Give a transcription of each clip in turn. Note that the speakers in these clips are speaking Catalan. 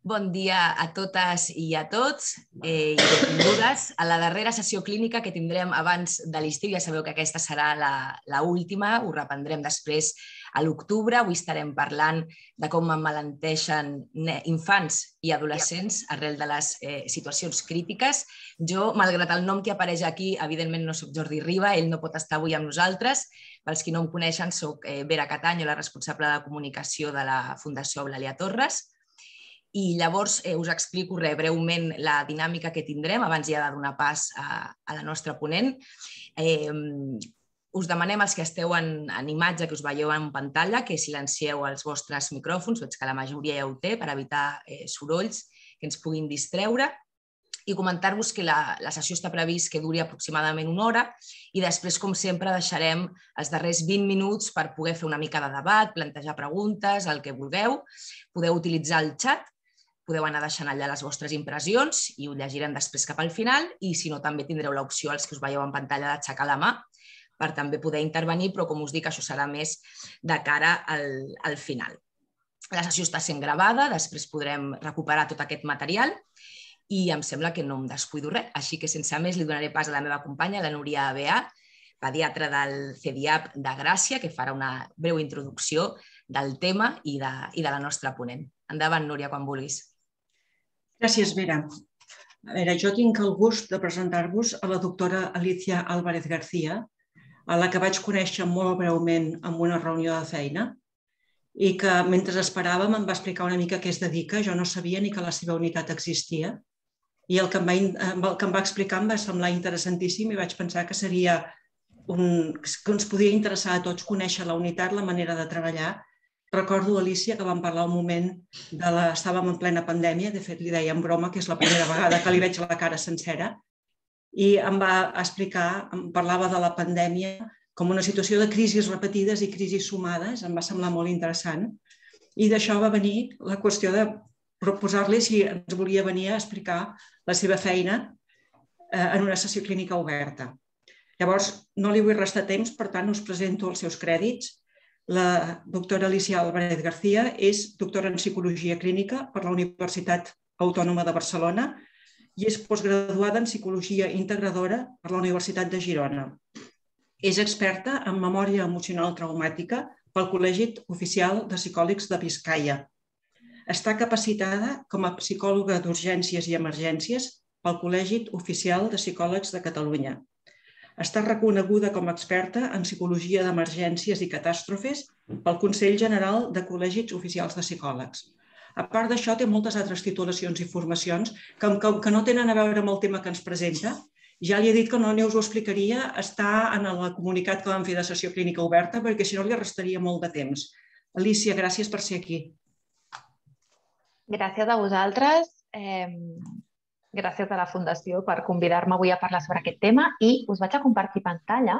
Bon dia a totes i a tots i benvingudes a la darrera sessió clínica que tindrem abans de l'estiu. Ja sabeu que aquesta serà l'última, ho reprendrem després a l'octubre. Avui estarem parlant de com emmalenteixen infants i adolescents arrel de les situacions crítiques. Jo, malgrat el nom que apareix aquí, evidentment no soc Jordi Riba, ell no pot estar avui amb nosaltres. Pels qui no em coneixen, soc Vera Cataño, la responsable de comunicació de la Fundació Eulàlia Torres. I llavors us explico breument la dinàmica que tindrem abans ja de donar pas a la nostra ponent. Us demanem als que esteu en imatge, que us veieu en pantalla, que silencieu els vostres micròfons, veig que la majoria ja ho té, per evitar sorolls que ens puguin distreure. I comentar-vos que la sessió està previst que duri aproximadament una hora i després, com sempre, deixarem els darrers 20 minuts per poder fer una mica de debat, plantejar preguntes, el que vulgueu. Podeu utilitzar el xat, podeu anar deixant allà les vostres impressions i ho llegirem després cap al final, i si no també tindreu l'opció, els que us veieu en pantalla, d'aixecar la mà per també poder intervenir, però com us dic, això serà més de cara al final. La sessió està sent gravada, després podrem recuperar tot aquest material i em sembla que no em descuido res, així que sense més li donaré pas a la meva companya, la Núria Beà, pediatra del CEDIAP de Gràcia, que farà una breu introducció del tema i de la nostra ponent. Endavant, Núria, quan vulguis. Gràcies, Vera. A veure, jo tinc el gust de presentar-vos a la doctora Alicia Álvarez García, a la que vaig conèixer molt breument en una reunió de feina i que, mentre esperàvem, em va explicar una mica què es dedica. Jo no sabia ni que la seva unitat existia i el que em va explicar em va semblar interessantíssim i vaig pensar que ens podia interessar a tots conèixer la unitat, la manera de treballar. Recordo, Alicia, que vam parlar un moment estàvem en plena pandèmia, de fet li deia en broma que és la primera vegada que li veig la cara sencera, i em va explicar, em parlava de la pandèmia com una situació de crisis repetides i crisis sumades, em va semblar molt interessant, i d'això va venir la qüestió de proposar-li si ens volia venir a explicar la seva feina en una sessió clínica oberta. Llavors, no li vull restar temps, per tant, us presento els seus crèdits. La doctora Alicia Álvarez García és doctora en Psicologia Clínica per la Universitat Autònoma de Barcelona i és postgraduada en Psicologia Integradora per la Universitat de Girona. És experta en memòria emocional traumàtica pel Col·legi Oficial de Psicòlegs de Biscaia. Està capacitada com a psicòloga d'urgències i emergències pel Col·legi Oficial de Psicòlegs de Catalunya. Està reconeguda com a experta en psicologia d'emergències i catàstrofes pel Consell General de Col·legis Oficials de Psicòlegs. A part d'això, té moltes altres titulacions i formacions que no tenen a veure amb el tema que ens presenta. Ja li he dit que no us ho explicaria, està en el comunicat que vam fer de sessió clínica oberta, perquè si no li restaria molt de temps. Alicia, gràcies per ser aquí. Gràcies a vosaltres. Gràcies a la Fundació per convidar-me avui a parlar sobre aquest tema i us vaig a compartir pantalla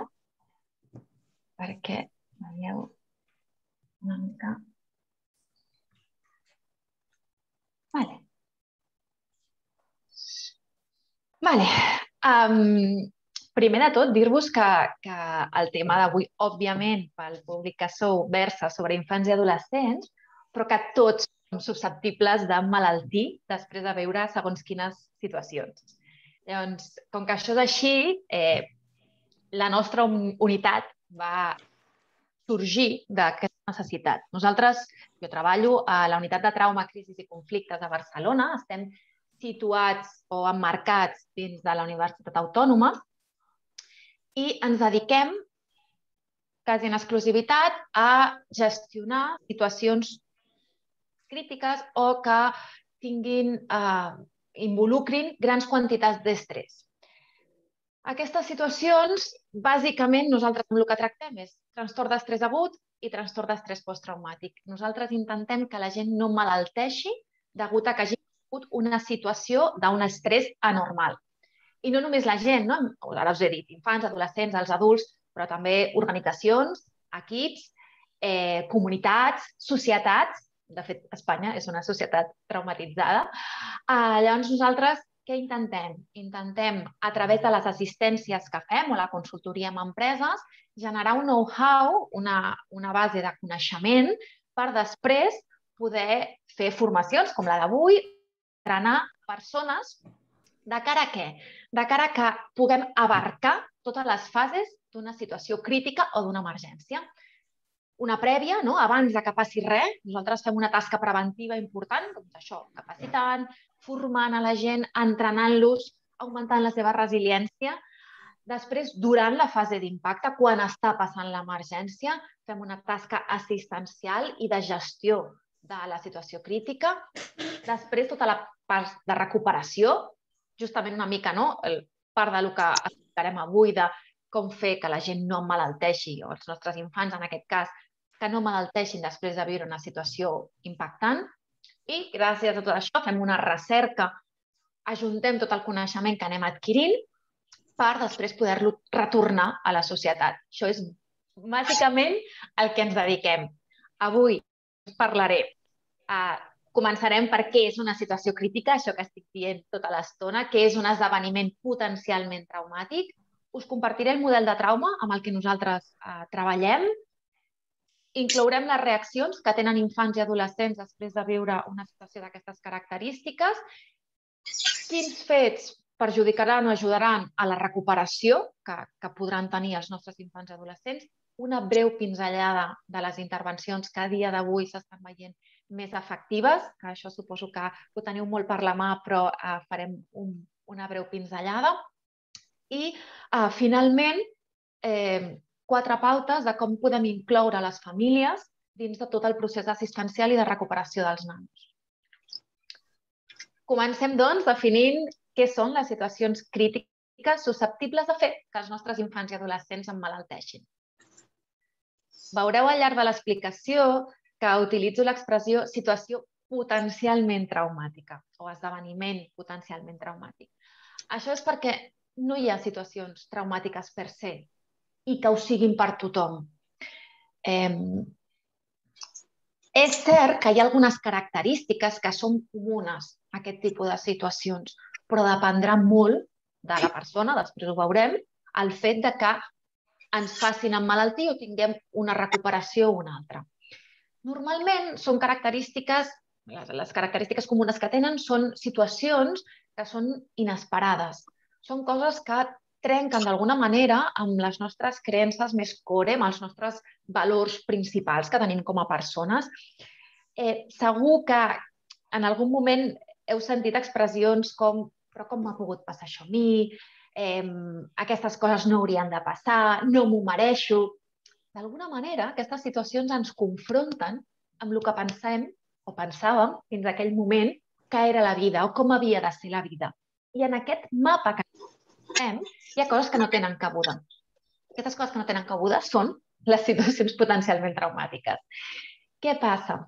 perquè veieu una mica. Primer de tot, dir-vos que el tema d'avui, òbviament, pel públic que sou, versa sobre infants i adolescents, però que tots som susceptibles de malaltir després de veure segons quines situacions. Llavors, com que això és així, la nostra unitat va sorgir d'aquesta necessitat. Jo treballo a la unitat de trauma, crisis i conflictes de Barcelona, estem situats o emmarcats dins de la Universitat Autònoma i ens dediquem quasi en exclusivitat a gestionar situacions crítiques o que involucrin grans quantitats d'estrès. Aquestes situacions, bàsicament, nosaltres amb el que tractem és trastorn d'estrès agut i trastorn d'estrès posttraumàtic. Nosaltres intentem que la gent no malalteixi degut a que hagi tingut una situació d'un estrès anormal. I no només la gent, ara us he dit, infants, adolescents, els adults, però també organitzacions, equips, comunitats, societats. De fet, Espanya és una societat traumatitzada. Llavors, nosaltres què intentem? Intentem, a través de les assistències que fem o la consultoria amb empreses, generar un know-how, una base de coneixement per després poder fer formacions com la d'avui entrenar persones de cara a què? De cara a que puguem abarcar totes les fases d'una situació crítica o d'una emergència. Una prèvia, abans que passi res, nosaltres fem una tasca preventiva important, doncs això, capacitant, formant a la gent, entrenant-los, augmentant la seva resiliència. Després, durant la fase d'impacte, quan està passant l'emergència, fem una tasca assistencial i de gestió de la situació crítica. Després, tota la part de recuperació, justament una mica, part del que explicarem avui de com fer que la gent no emmalalteixi, o els nostres infants, en aquest cas, que no emmalalteixin després de viure una situació impactant. I gràcies a tot això fem una recerca, ajuntem tot el coneixement que anem adquirint per després poder-lo retornar a la societat. Això és bàsicament el que ens dediquem. Avui us parlaré. Començarem per què és una situació crítica, això que estic dient tota l'estona, què és un esdeveniment potencialment traumàtic. Us compartiré el model de trauma amb el que nosaltres treballem. Inclourem les reaccions que tenen infants i adolescents després de viure una situació d'aquestes característiques. Quins fets perjudicaran o ajudaran a la recuperació que podran tenir els nostres infants i adolescents. Una breu pinzellada de les intervencions que a dia d'avui s'estan veient més efectives, que això suposo que ho teniu molt per la mà, però farem una breu pinzellada. I, finalment, 4 pautes de com podem incloure les famílies dins de tot el procés assistencial i de recuperació dels nanos. Comencem, doncs, definint què són les situacions crítiques susceptibles de fer que els nostres infants i adolescents emmalalteixin. Veureu al llarg de l'explicació que utilitzo l'expressió situació potencialment traumàtica o esdeveniment potencialment traumàtic. Això és perquè no hi ha situacions traumàtiques per se i que ho siguin per tothom. És cert que hi ha algunes característiques que són comunes a aquest tipus de situacions, però dependrà molt de la persona, després ho veurem, el fet de que ens facin emmalaltir o tinguem una recuperació o una altra. Normalment són característiques, les característiques comunes que tenen són situacions que són inesperades. Són coses que trenquen d'alguna manera amb les nostres creences més core, amb els nostres valors principals que tenim com a persones. Segur que en algun moment heu sentit expressions com però com m'ha pogut passar això a mi? Aquestes coses no haurien de passar, no m'ho mereixo. D'alguna manera, aquestes situacions ens confronten amb el que pensem o pensàvem fins a aquell moment que era la vida o com havia de ser la vida. I en aquest mapa que fem hi ha coses que no tenen cabuda. Aquestes coses que no tenen cabuda són les situacions potencialment traumàtiques. Què passa?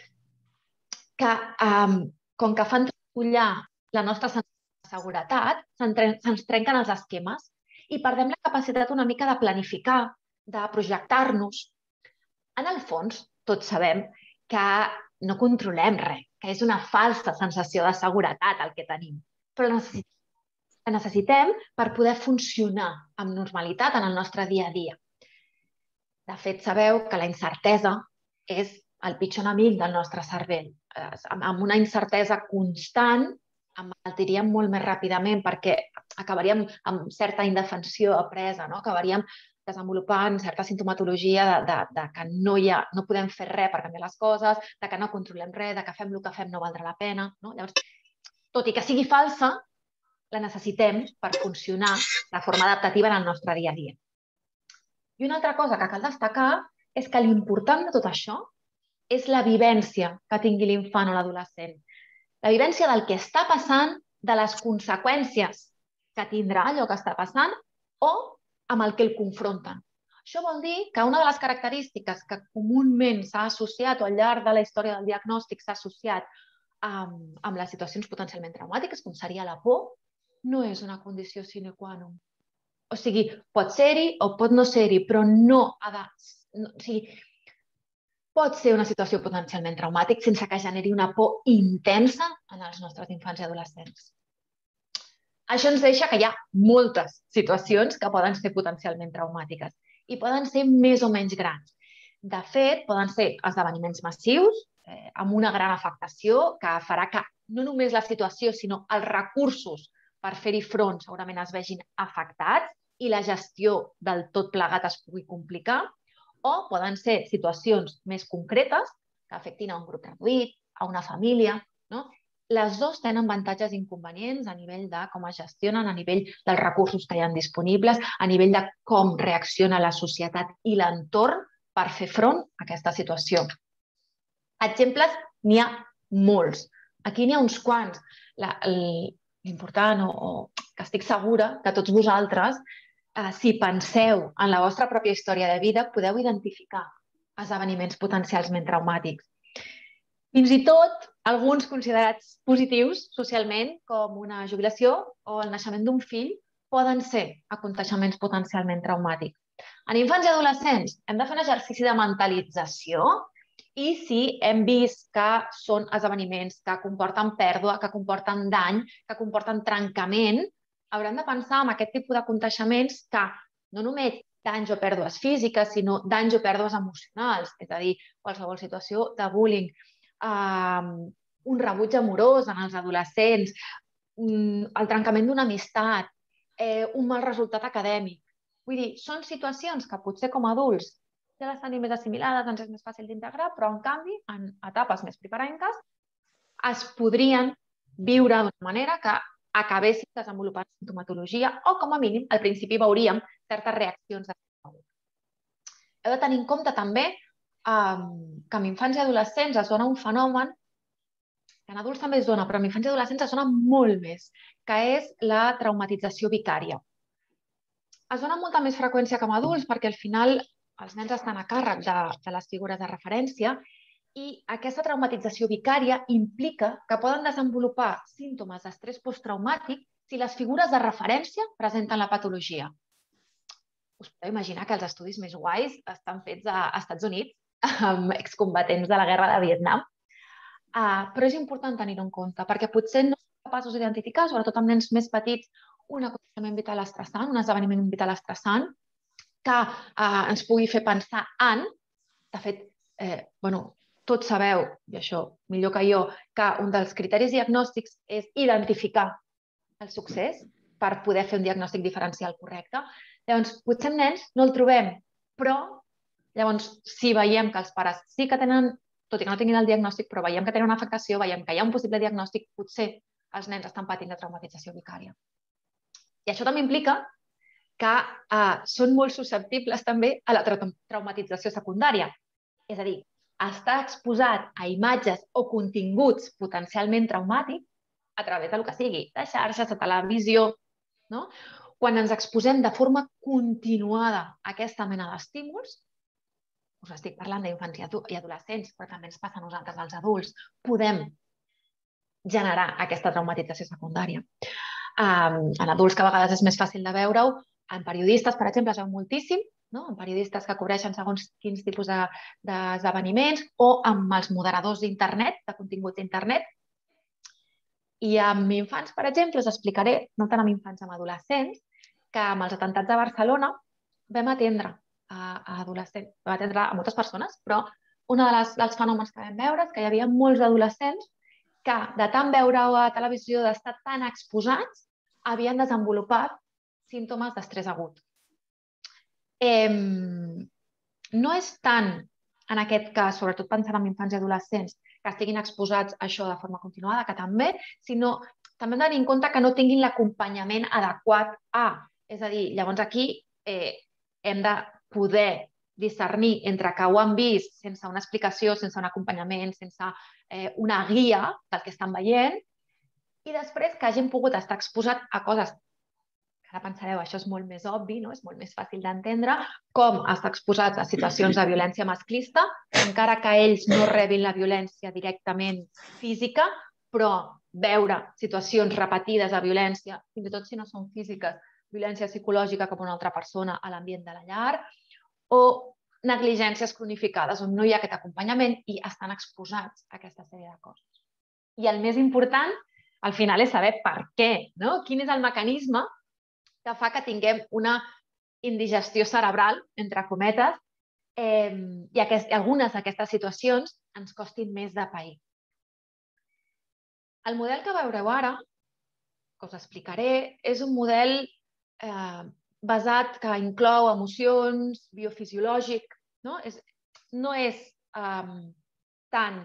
Que com que fan trepollar la nostra sensació de seguretat, se'ns trenquen els esquemes i perdem la capacitat una mica de planificar, de projectar-nos. En el fons, tots sabem que no controlem res, que és una falsa sensació de seguretat el que tenim, però la necessitem per poder funcionar amb normalitat en el nostre dia a dia. De fet, sabeu que la incertesa és el pitjor enemic del nostre cervell. Amb una incertesa constant emmalaltiríem molt més ràpidament perquè acabaríem amb certa indefensió apresa, acabaríem desenvolupant certa sintomatologia de que no podem fer res per canviar les coses, de que no controlem res, de que fem el que fem no valdrà la pena. Llavors, tot i que sigui falsa, la necessitem per funcionar de forma adaptativa en el nostre dia a dia. I una altra cosa que cal destacar és que l'important de tot això és la vivència que tingui l'infant o l'adolescent. La vivència del que està passant, de les conseqüències que tindrà allò que està passant o amb el que el confronten. Això vol dir que una de les característiques que comunment s'ha associat o al llarg de la història del diagnòstic s'ha associat amb les situacions potencialment traumàtiques, com seria la por, no és una condició sine qua non. O sigui, pot ser-hi o pot no ser-hi, però no ha de... O sigui, pot ser una situació potencialment traumàtica sense que generi una por intensa en els nostres infants i adolescents. Això ens deixa que hi ha moltes situacions que poden ser potencialment traumàtiques i poden ser més o menys grans. De fet, poden ser esdeveniments massius amb una gran afectació que farà que no només la situació, sinó els recursos per fer-hi front segurament es vegin afectats i la gestió del tot plegat es pugui complicar, o poden ser situacions més concretes que afectin a un grup reduït, a una família, no? Les dues tenen avantatges i inconvenients a nivell de com es gestionen, a nivell dels recursos que hi ha disponibles, a nivell de com reacciona la societat i l'entorn per fer front a aquesta situació. Exemples n'hi ha molts. Aquí n'hi ha uns quants. L'important, o que estic segura que tots vosaltres, si penseu en la vostra pròpia història de vida, podeu identificar esdeveniments potencialment traumàtics. Fins i tot alguns considerats positius socialment, com una jubilació o el naixement d'un fill, poden ser aconteixements potencialment traumàtics. En infants i adolescents hem de fer un exercici de mentalització i si hem vist que són esdeveniments que comporten pèrdua, que comporten dany, que comporten trencament, haurem de pensar en aquest tipus d'aconteixements que no només danys o pèrdues físiques, sinó danys o pèrdues emocionals, és a dir, qualsevol situació de bullying, un rebuig amorós en els adolescents, el trencament d'una amistat, un mal resultat acadèmic. Vull dir, són situacions que potser com a adults ja les tenim més assimilades, ens és més fàcil d'integrar, però en canvi, en etapes més primerenques, es podrien viure d'una manera que acabessin desenvolupant sintomatologia o, com a mínim, al principi veuríem certes reaccions de salut. Heu de tenir en compte també que en infants i adolescents es dona un fenomen, que en adults també es dona, però en infants i adolescents es dona molt més, que és la traumatització vicària. Es dona amb molta més freqüència que en adults perquè al final els nens estan a càrrec de les figures de referència i aquesta traumatització vicària implica que poden desenvolupar símptomes d'estrès posttraumàtic si les figures de referència presenten la patologia. Us podeu imaginar que els estudis més guais estan fets als Estats Units amb excombatents de la guerra de Vietnam. Però és important tenir-ho en compte, perquè potser no som capaços d'identificar, sobretot amb nens més petits, un aconteixement vital estressant, un esdeveniment vital estressant, que ens pugui fer pensar en, de fet, tots sabeu, i això millor que jo, que un dels criteris diagnòstics és identificar el succés per poder fer un diagnòstic diferencial correcte. Llavors, potser en nens no el trobem, però llavors, si veiem que els pares sí que tenen, tot i que no tinguin el diagnòstic, però veiem que tenen una afectació, veiem que hi ha un possible diagnòstic, potser els nens estan patint de traumatització vicària. I això també implica que són molt susceptibles també a la traumatització secundària. És a dir, estar exposat a imatges o continguts potencialment traumàtics a través del que sigui, de xarxes, de televisió, no? Quan ens exposem de forma continuada a aquesta mena d'estímuls, us estic parlant d'infants i adolescents, però també ens passa a nosaltres, als adults, podem generar aquesta traumatització secundària. En adults que a vegades és més fàcil de veure-ho, en periodistes, per exemple, es veu moltíssim, en periodistes que cobreixen segons quins tipus d'esdeveniments o amb els moderadors d'internet, de continguts d'internet. I amb infants, per exemple, us explicaré, no tant amb infants, amb adolescents, que amb els atentats de Barcelona vam atendre a adolescents, vam atendre a moltes persones, però un dels fenòmens que vam veure és que hi havia molts adolescents que, de tant veure-ho a televisió, d'estar tan exposats, havien desenvolupat símptomes d'estrès agut. No és tant, en aquest cas, sobretot pensant en infants i adolescents, que estiguin exposats a això de forma continuada, que també, sinó també hem de tenir en compte que no tinguin l'acompanyament adequat a. És a dir, llavors aquí hem de poder discernir entre que ho han vist sense una explicació, sense un acompanyament, sense una guia del que estan veient, i després que hagin pogut estar exposats a coses que ara pensareu, això és molt més obvi, és molt més fàcil d'entendre, com estar exposats a situacions de violència masclista, encara que ells no rebin la violència directament física, però veure situacions repetides de violència, fins i tot si no són físiques, violència psicològica cap a una altra persona a l'ambient de la llar, o negligències cronificades on no hi ha aquest acompanyament i estan exposats a aquesta sèrie de coses. I el més important, al final, és saber per què, quin és el mecanisme que fa que tinguem una indigestió cerebral, entre cometes, i algunes d'aquestes situacions ens costin més de pair. El model que veureu ara, que us explicaré, és un model basat que inclou emocions, biofisiològic, no és tant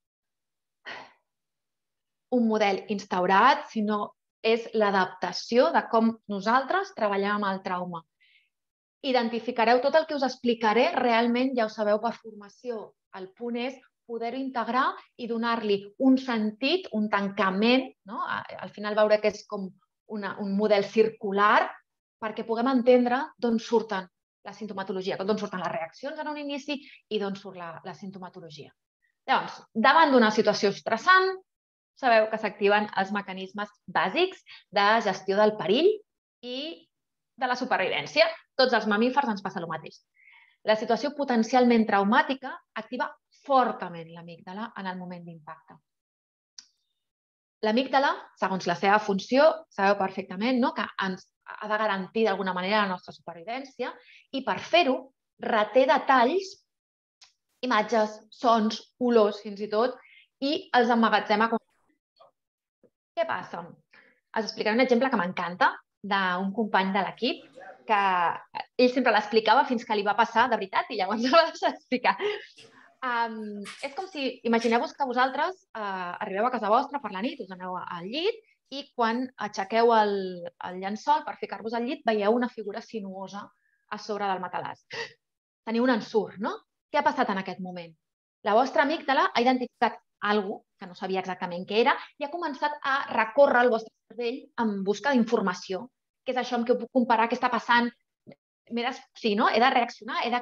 un model instaurat, sinó és l'adaptació de com nosaltres treballem amb el trauma. Identificareu tot el que us explicaré, realment ja ho sabeu per formació. El punt és poder-ho integrar i donar-li un sentit, un tancament. Al final veure que és com un model circular perquè puguem entendre d'on surten la sintomatologia, d'on surten les reaccions en un inici i d'on surt la sintomatologia. Llavors, davant d'una situació estressant, sabeu que s'activen els mecanismes bàsics de gestió del perill i de la supervivència. Tots els mamífers ens passa el mateix. La situació potencialment traumàtica activa fortament l'amígdala en el moment d'impacte. L'amígdala, segons la seva funció, sabeu perfectament que ens ha de garantir d'alguna manera la nostra supervivència i per fer-ho reté detalls, imatges, sons, olors fins i tot, i els emmagatzema com... Què passa? Us explicaré un exemple que m'encanta d'un company de l'equip que ell sempre l'explicava fins que li va passar de veritat i llavors ho va deixar d'explicar. És com si, imagineu-vos que vosaltres arribeu a casa vostra per la nit, us aneu al llit i quan aixequeu el llençol per ficar-vos al llit veieu una figura sinuosa a sobre del matalàs. Teniu un ensurt, no? Què ha passat en aquest moment? La vostra amígdala ha identificat alguna cosa que no sabia exactament què era i ha començat a recórrer el vostre cervell en busca d'informació. Què és això amb què ho puc comparar? Què està passant? Sí, no? He de reaccionar, he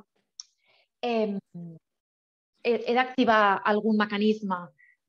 d'activar algun mecanisme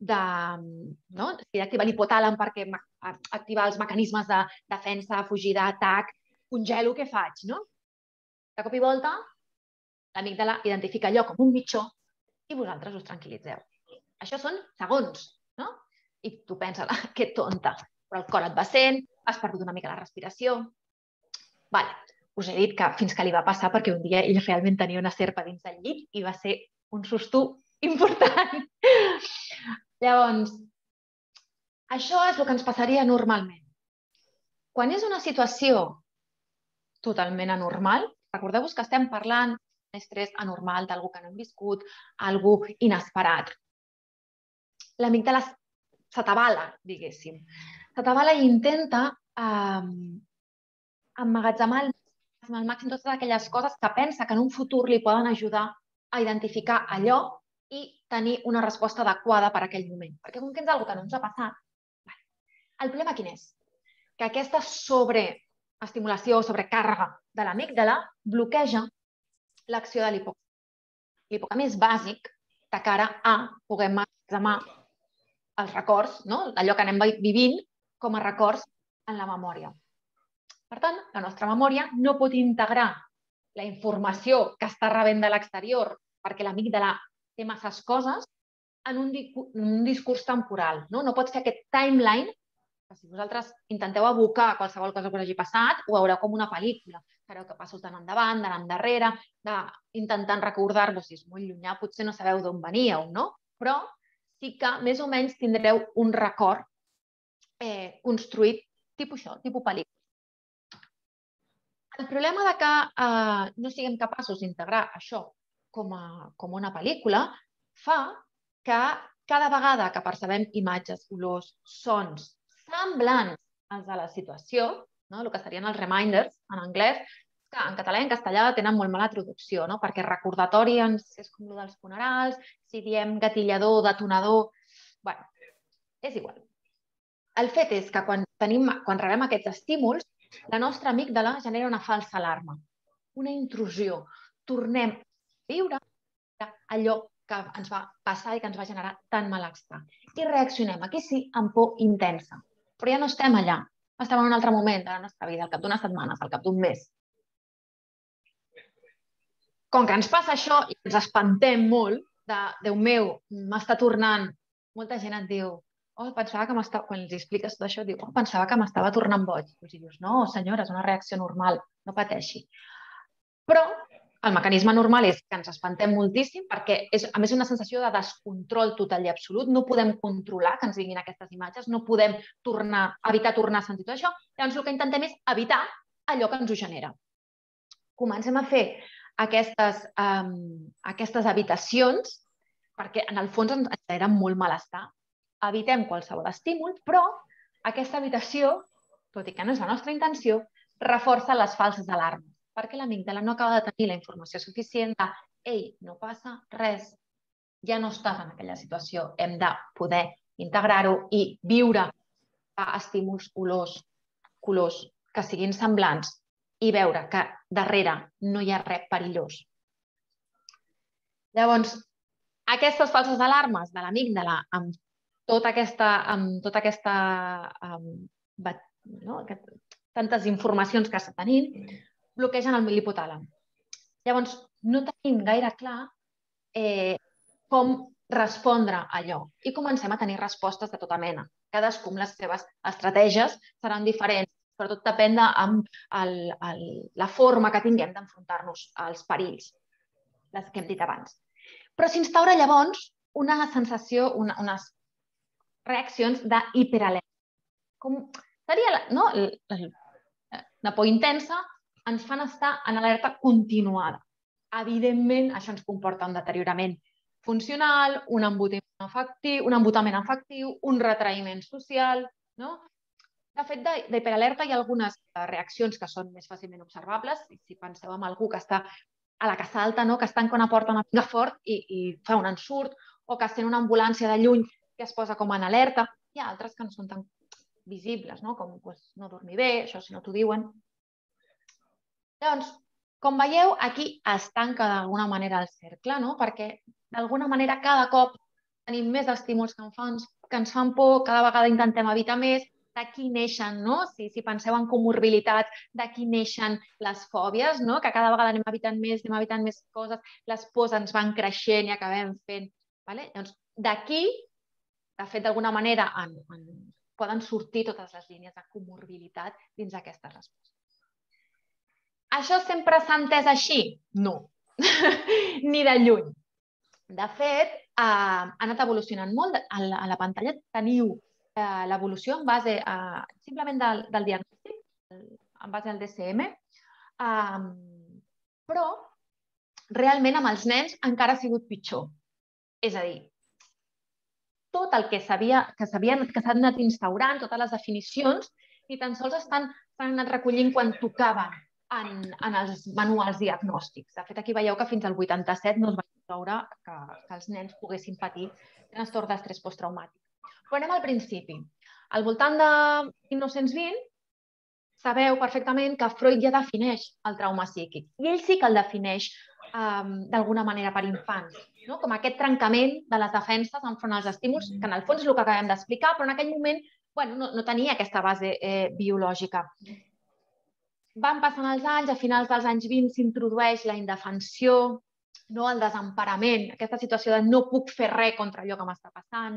he d'activar l'hipotàlam perquè activar els mecanismes de defensa, fugida, atac, congelo, què faig? De cop i volta, l'amígdala identifica allò com un mitjó i vosaltres us tranquil·litzeu. Això són segons, no? I tu penses, que tonta, però el cor et va sent, has perdut una mica la respiració. Us he dit que fins que li va passar perquè un dia ell realment tenia una serpa dins del llit i va ser un susto important. Llavors, això és el que ens passaria normalment. Quan és una situació totalment anormal, recordeu-vos que estem parlant d'un estrès anormal, d'algú que no hem viscut, algú inesperat. L'amígdala s'atabala, diguéssim. S'atabala i intenta emmagatzemar al màxim totes aquelles coses que pensa que en un futur li poden ajudar a identificar allò i tenir una resposta adequada per a aquell moment. Perquè com que és una cosa que no ens ha passat, el problema quin és? Que aquesta sobreestimulació o sobrecàrrega de l'amígdala bloqueja l'acció de l'hipocampi. L'hipocampi és bàsic de cara a poder emmagatzemar els records, allò que anem vivint com a records en la memòria. Per tant, la nostra memòria no pot integrar la informació que està rebent de l'exterior perquè l'amígdala té masses coses en un discurs temporal. No pot fer aquest timeline que si vosaltres intenteu evocar qualsevol cosa que us hagi passat, ho veureu com una pel·lícula. Fareu que passos d'anant endavant, d'anant endarrere, intentant recordar-vos, si és molt llunyà, potser no sabeu d'on veníeu, no? Però sí que més o menys tindreu un record construït tipus això, tipus pel·lícula. El problema de que no siguem capaços d'integrar això com una pel·lícula fa que cada vegada que percebem imatges, olors, sons semblants als de la situació, el que serien els reminders en anglès, que en català i en castellà tenen molt mala traducció, perquè recordatori és com el dels funerals, si diem gatillador, detonador... Bé, és igual. El fet és que quan rebem aquests estímuls, la nostra amígdala genera una falsa alarma, una intrusió. Tornem a viure allò que ens va passar i que ens va generar tant malestar. I reaccionem, aquí sí, amb por intensa. Però ja no estem allà, estem en un altre moment de la nostra vida, al cap d'unes setmanes, al cap d'un mes. Com que ens passa això i ens espantem molt, Déu meu, m'està tornant, molta gent et diu, pensava que m'estava, quan els expliques tot això, diu, pensava que m'estava tornant boig. I dius, no, senyora, és una reacció normal, no pateixi. Però el mecanisme normal és que ens espantem moltíssim perquè és, a més, una sensació de descontrol total i absolut. No podem controlar que ens vinguin aquestes imatges, no podem evitar tornar a sentir tot això. Llavors, el que intentem és evitar allò que ens ho genera. Comencem a fer aquestes evitacions perquè, en el fons, ens genera molt malestar. Evitem qualsevol estímul, però aquesta evitació, tot i que no és la nostra intenció, reforça les falses alarmes, perquè l'amígdala no acaba de tenir la informació suficient de «Ei, no passa res, ja no estàs en aquella situació». Hem de poder integrar-ho i viure estímuls, olors, colors que siguin semblants i veure que darrere no hi ha res perillós. Llavors, aquestes falses alarmes de l'amígdala amb tantes informacions que està tenint, bloquegen l'hipotàlem. Llavors, no tenim gaire clar com respondre a allò i comencem a tenir respostes de tota mena. Cadascú amb les seves estratègies seran diferents, però tot depèn de la forma que tinguem d'enfrontar-nos als perills, les que hem dit abans. Però s'instaura llavors una sensació, unes reaccions d'hiperalerta. Seria la por intensa, ens fan estar en alerta continuada. Evidentment, això ens comporta un deteriorament funcional, un embotament afectiu, un retraïment social. De fet, d'hiperalerta hi ha algunes reaccions que són més fàcilment observables. Si penseu en algú que està a la que salta, que es tanca una porta una mica fort i fa un ensurt, o que sent una ambulància de lluny que es posa com en alerta. Hi ha altres que no són tan visibles, com no dormir bé, això si no t'ho diuen. Llavors, com veieu, aquí es tanca d'alguna manera el cercle, perquè d'alguna manera cada cop tenim més estímuls que ens fan por, cada vegada intentem evitar més. D'aquí neixen, si penseu en comorbilitats, d'aquí neixen les fòbies, que cada vegada anem evitant més coses, les pors ens van creixent i acabem fent. Llavors, d'aquí, de fet, d'alguna manera, poden sortir totes les línies de comorbilitat dins d'aquesta resposta. Això sempre s'ha entès així? No, ni de lluny. De fet, ha anat evolucionant molt. A la pantalla teniu l'evolució en base simplement del diagnòstic, en base al DSM, però realment amb els nens encara ha sigut pitjor. És a dir, tot el que s'ha anat instaurant, totes les definicions, ni tan sols s'han anat recollint quan tocava en els manuals diagnòstics. De fet, aquí veieu que fins al 87 no es va incloure que els nens poguessin patir trastorn d'estrès posttraumàtic. Però anem al principi. Al voltant de 1920, sabeu perfectament que Freud ja defineix el trauma psíquic. I ell sí que el defineix d'alguna manera per infants, com aquest trencament de les defenses enfront als estímuls, que en el fons és el que acabem d'explicar, però en aquell moment no tenia aquesta base biològica. Van passant els anys, a finals dels anys 20 s'introdueix la indefensió, el desemparament, aquesta situació de no puc fer res contra allò que m'està passant,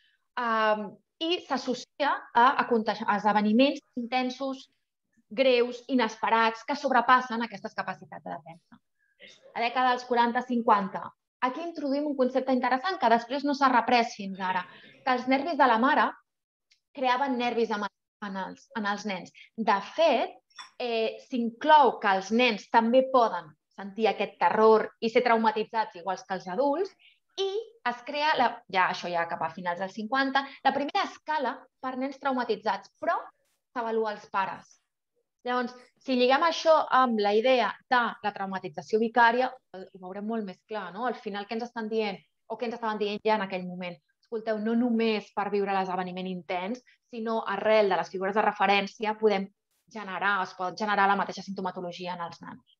i s'associa a esdeveniments intensos, greus, inesperats, que sobrepassen aquestes capacitats de defensa. A la dècada dels 40-50, aquí introduïm un concepte interessant que després no s'ha reprès fins ara, que els nervis de la mare creaven nervis en els nens. De fet, s'inclou que els nens també poden sentir aquest terror i ser traumatitzats iguals que els adults i es crea, això ja cap a finals dels 50, la primera escala per nens traumatitzats, però s'avalua als pares. Llavors, si lliguem això amb la idea de la traumatització vicària, ho veurem molt més clar, no? Al final, què ens estan dient o què ens estaven dient ja en aquell moment? Escolteu, no només per viure l'esdeveniment intens, sinó arrel de les figures de referència podem es pot generar la mateixa simptomatologia en els nanos.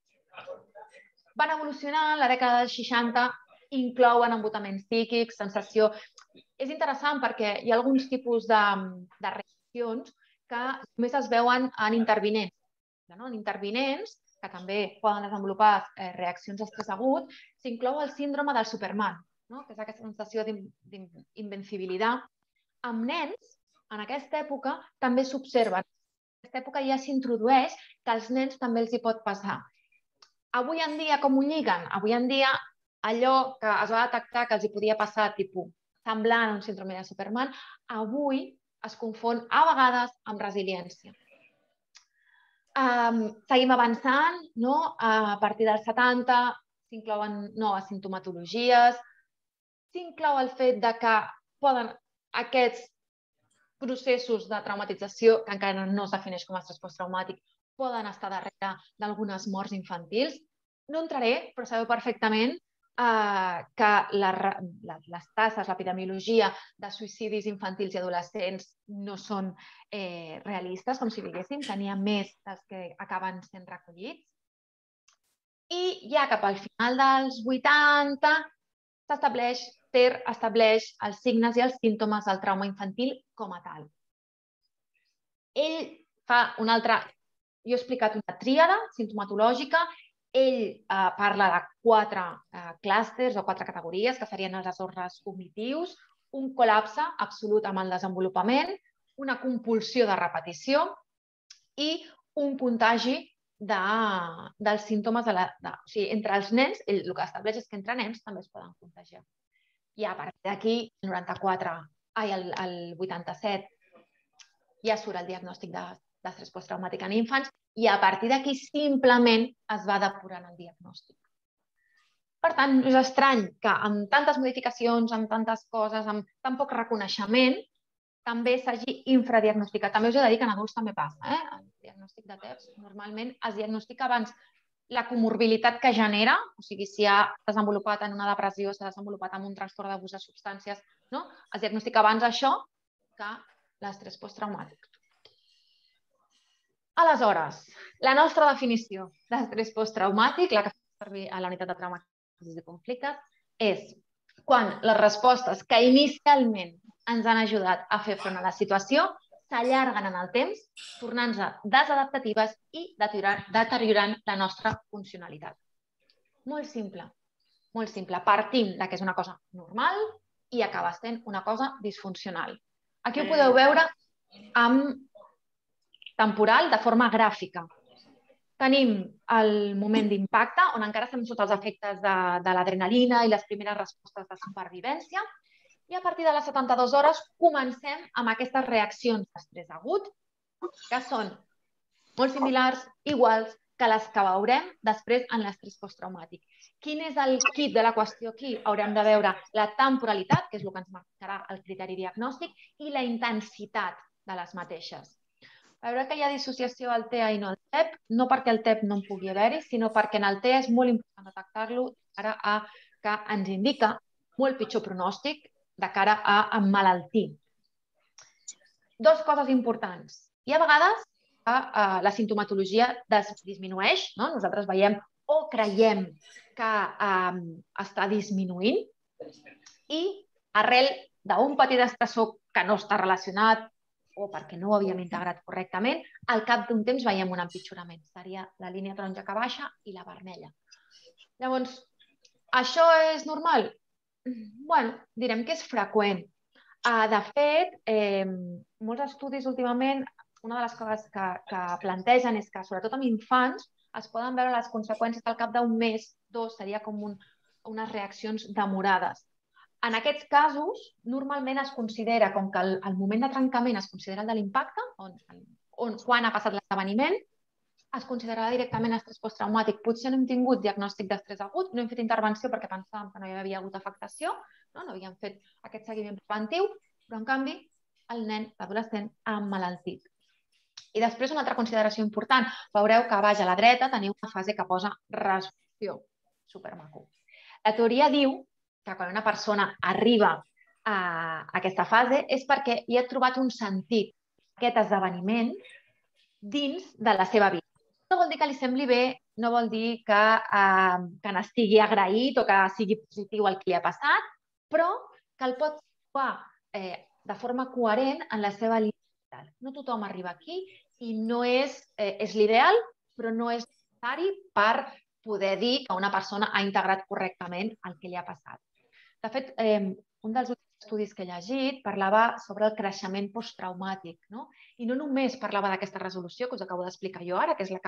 Van evolucionar, la dècada dels 60 inclouen embotaments psíquics, sensació... És interessant perquè hi ha alguns tipus de reaccions que només es veuen en intervinents. En intervinents, que també poden desenvolupar reaccions d'estrès agut, s'inclou el síndrome del Superman, que és aquesta sensació d'invencibilitat. Amb nens, en aquesta època, també s'observen. En aquesta època ja s'introdueix que als nens també els hi pot passar. Avui en dia, com ho lliguen? Avui en dia, allò que es va detectar que els hi podia passar, tipus semblant a un síndrome de Superman, avui es confon a vegades amb resiliència. Seguim avançant, no? A partir dels 70 s'inclouen noves simptomatologies, s'inclou el fet de que poden aquests processos de traumatització, que encara no es defineix com a estrès posttraumàtic, poden estar darrere d'algunes morts infantils. No entraré, però sabeu perfectament que les tasses, l'epidemiologia de suïcidis infantils i adolescents no són realistes, com si diguéssim, que n'hi ha més dels que acaben sent recollits. I ja cap al final dels 80 estableix els signes i els símptomes del trauma infantil com a tal. Ell fa una altra... Jo he explicat una tríada simptomatològica. Ell parla de 4 clústers o 4 categories, que serien els desordres cognitius, un col·lapse absolut amb el desenvolupament, una compulsió de repetició i un contagi dels símptomes o sigui, entre els nens. El que estableix és que entre nens també es poden contagiar. I a partir d'aquí, el 87, ja surt el diagnòstic d'estrès posttraumàtic en infants i a partir d'aquí simplement es va depurant el diagnòstic. Per tant, no és estrany que amb tantes modificacions, amb tantes coses, amb tan poc reconeixement, també s'hagi infradiagnosticat. També us he de dir que en adults també passa. El diagnòstic de TEPS normalment es diagnostica abans la comorbilitat que genera, o sigui, si ha desenvolupat en una depressió, s'ha desenvolupat en un trastorn d'abús de substàncies, es diagnostica abans això que l'estrès posttraumàtic. Aleshores, la nostra definició d'estrès posttraumàtic, la que fa servir a la unitat de trauma, crisis i conflictes, és quan les respostes que inicialment ens han ajudat a fer front a la situació s'allarguen en el temps, tornant-se desadaptatives i deteriorant la nostra funcionalitat. Molt simple, molt simple. Partim que és una cosa normal i acaba sent una cosa disfuncional. Aquí ho podeu veure amb temporal de forma gràfica. Tenim el moment d'impacte, on encara estem sota els efectes de l'adrenalina i les primeres respostes de supervivència, i a partir de les 72 hores comencem amb aquestes reaccions d'estrès agut, que són molt similars, iguals, que les que veurem després en l'estrès posttraumàtic. Quin és el quid de la qüestió aquí? Haurem de veure la temporalitat, que és el que ens marcarà el criteri diagnòstic, i la intensitat de les mateixes. Veure que hi ha dissociació al TEA i no al TEP, no perquè el TEP no en pugui haver-hi, sinó perquè en el TEA és molt important detectar-lo de cara a que ens indica molt pitjor pronòstic de cara a emmalaltir. 2 coses importants. Hi ha vegades que la simptomatologia disminueix, nosaltres veiem o creiem que està disminuint i arrel d'un petit estressor que no està relacionat o perquè no ho havíem integrat correctament, al cap d'un temps veiem un empitjorament. Seria la línia taronja que baixa i la vermella. Llavors, això és normal? Bé, direm que és freqüent. De fet, molts estudis últimament, una de les coses que plantegen és que, sobretot amb infants, es poden veure les conseqüències al cap d'un mes, 2, seria com unes reaccions demorades. En aquests casos, normalment es considera, com que el moment de trencament es considera el de l'impacte, quan ha passat l'esdeveniment, es considerarà directament estrès posttraumàtic. Potser no hem tingut diagnòstic d'estrès agut, no hem fet intervenció perquè pensàvem que no hi havia hagut afectació, no havíem fet aquest seguiment preventiu, però en canvi el nen, l'adolescent, ha emmalaltit. I després una altra consideració important. Veureu que a baix a la dreta teniu una fase que posa resolució. Supermaco. La teoria diu que quan una persona arriba a aquesta fase és perquè hi ha trobat un sentit a aquest esdeveniment dins de la seva vida. No vol dir que li sembli bé, no vol dir que n'estigui agraït o que sigui positiu el que li ha passat, però que el pot trobar de forma coherent en la seva línia. No tothom arriba aquí i no és l'ideal, però no és necessari per poder dir que una persona ha integrat correctament el que li ha passat. De fet, un dels últims estudis que he llegit parlava sobre el creixement posttraumàtic, i no només parlava d'aquesta resolució que us acabo d'explicar jo ara, que és la que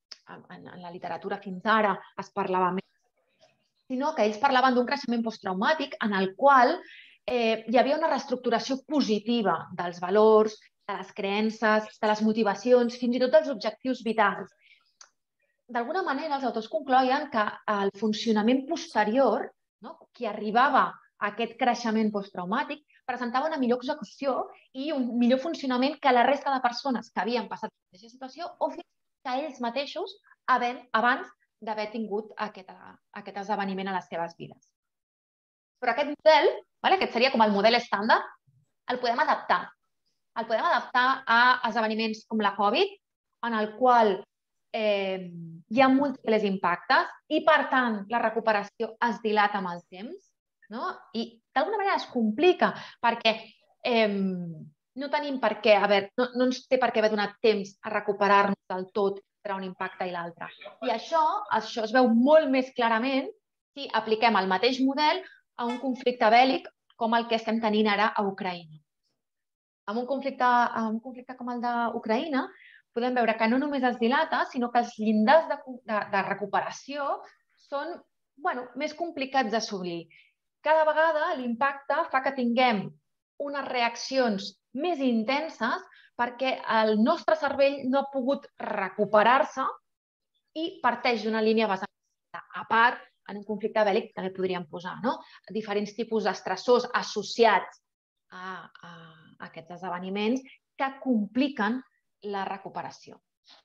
en la literatura fins ara es parlava més, sinó que ells parlaven d'un creixement posttraumàtic en el qual hi havia una reestructuració positiva dels valors, de les creences, de les motivacions, fins i tot dels objectius vitals. D'alguna manera, els autors concloien que el funcionament posterior, qui arribava a aquest creixement posttraumàtic, presentava una millor execució i un millor funcionament que la resta de persones que havien passat per aquesta situació o fins que ells mateixos abans d'haver tingut aquest esdeveniment a les seves vides. Però aquest model, aquest seria com el model estàndard, el podem adaptar. El podem adaptar a esdeveniments com la Covid, en el qual hi ha múltiples impactes i, per tant, la recuperació es dilata amb el temps i d'alguna manera es complica perquè no tenim per què no ens té per què haver donat temps a recuperar-nos del tot entre un impacte i l'altre. I això es veu molt més clarament si apliquem el mateix model a un conflicte bèl·lic com el que estem tenint ara a Ucraïna. En un conflicte com el d'Ucraïna podem veure que no només es dilata, sinó que els llindars de recuperació són més complicats d'assolir. Cada vegada l'impacte fa que tinguem unes reaccions més intenses perquè el nostre cervell no ha pogut recuperar-se i parteix d'una línia basada. A part, en un conflicte bèl·lic també podríem posar diferents tipus d'estressors associats a aquests esdeveniments que compliquen la recuperació.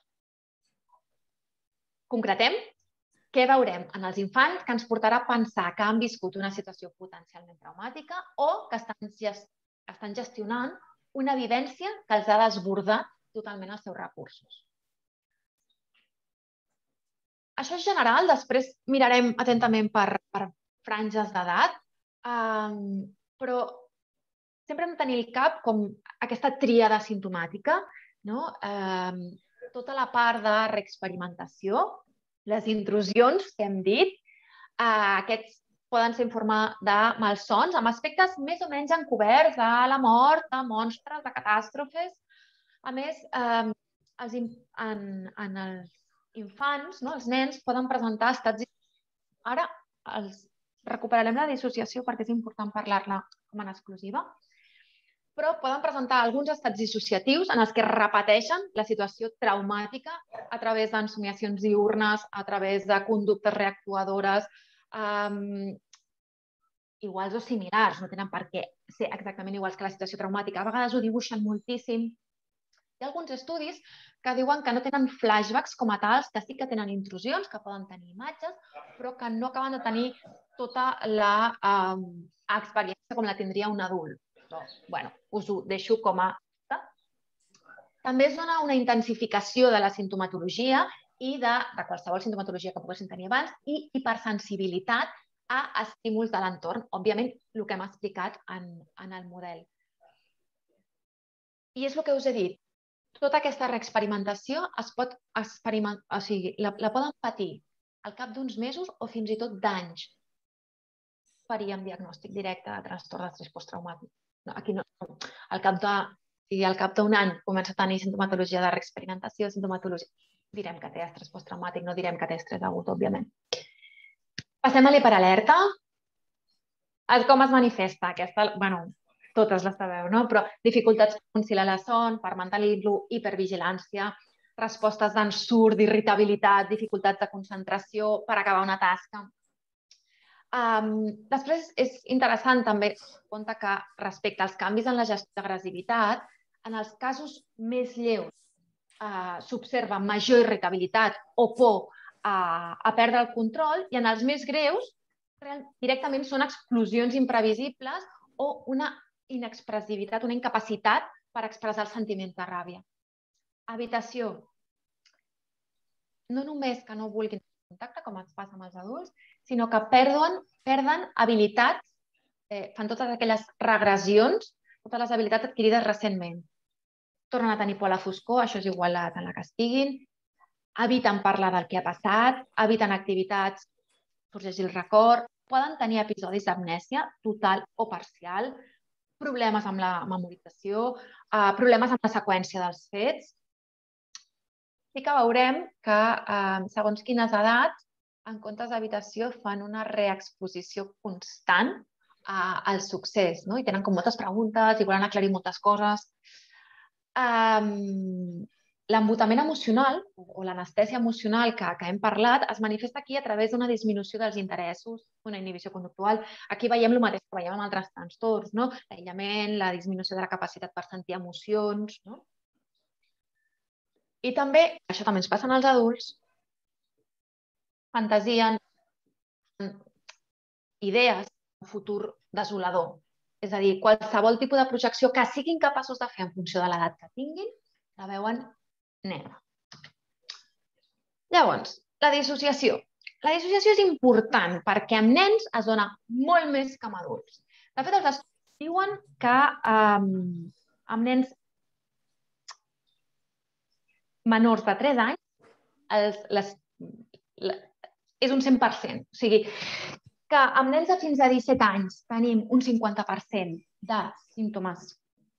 Concretem, què veurem en els infants que ens portarà a pensar que han viscut una situació potencialment traumàtica o que estan gestionant una vivència que els ha desbordat totalment els seus recursos. Això és general, després mirarem atentament per franges d'edat, però sempre hem de tenir al cap com aquesta tríada simptomàtica, tota la part de reexperimentació, les intrusions que hem dit, aquests poden ser en forma de malsons, amb aspectes més o menys encoberts de la mort, de monstres, de catàstrofes. A més, en els infants, els nens poden presentar estats... Ara recuperarem la dissociació perquè és important parlar-la com en exclusiva, però poden presentar alguns estats dissociatius en els que repeteixen la situació traumàtica a través d'ensomiacions diürnes, a través de conductes reactuadores, iguals o similars, no tenen per què ser exactament iguals que la situació traumàtica. A vegades ho dibuixen moltíssim. Hi ha alguns estudis que diuen que no tenen flashbacks com a tals, que sí que tenen intrusions, que poden tenir imatges, però que no acaben de tenir tota l'experiència com la tindria un adult. Us ho deixo com a... També es dona una intensificació de la simptomatologia i de qualsevol simptomatologia que poguessin tenir abans i hipersensibilitat a estímuls de l'entorn, òbviament, el que hem explicat en el model. I és el que us he dit, tota aquesta reexperimentació la poden patir al cap d'uns mesos o fins i tot d'anys. Faríem diagnòstic directe de trastorn d'estrès posttraumàtic. Aquí no. Al cap d'un any comença a tenir simptomatologia de reexperimentació, direm que té estrès posttraumàtic, no direm que té estrès agut, òbviament. Passem a l'hiperalerta. Com es manifesta? Aquesta, totes les sabeu, no? Però dificultats per conciliar la son, per mantenir-lo, hipervigilància, respostes d'ensurt, d'irritabilitat, dificultats de concentració per acabar una tasca. Després és interessant també compte que respecte als canvis en la gestió d'agressivitat, en els casos més lleus s'observa major irritabilitat o por a perdre el control i en els més greus directament són explosions imprevisibles o una inexpressivitat, una incapacitat per expressar els sentiments de ràbia. Evitació. No només que no vulguin contacte, com ens passa amb els adults, sinó que perden habilitats, fan totes aquelles regressions, totes les habilitats adquirides recentment. Tornen a tenir por a la foscor, això és igual en la que estiguin, eviten parlar del que ha passat, eviten activitats, sorgeix el record, poden tenir episodis d'amnèsia total o parcial, problemes amb la memorització, problemes amb la seqüència dels fets. sí que veurem que segons quines edats, en comptes d'habitació, fan una reexposició constant al succés, no? I tenen com moltes preguntes i volen aclarir moltes coses. L'embotament emocional o l'anestèsia emocional que hem parlat es manifesta aquí a través d'una disminució dels interessos, una inhibició conductual. Aquí veiem el mateix que veiem amb altres trastorns, no? L'aïllament, la disminució de la capacitat per sentir emocions, no? I també, això també ens passa als adults, fantasien idees d'un futur desolador. És a dir, qualsevol tipus de projecció que siguin capaços de fer en funció de l'edat que tinguin, la veuen negra. Llavors, la dissociació. La dissociació és important perquè amb nens es dona molt més que amb adults. De fet, els estudis diuen que amb nens menors de 3 anys és un 100%. O sigui, que amb nens de fins a 17 anys tenim un 50% de símptomes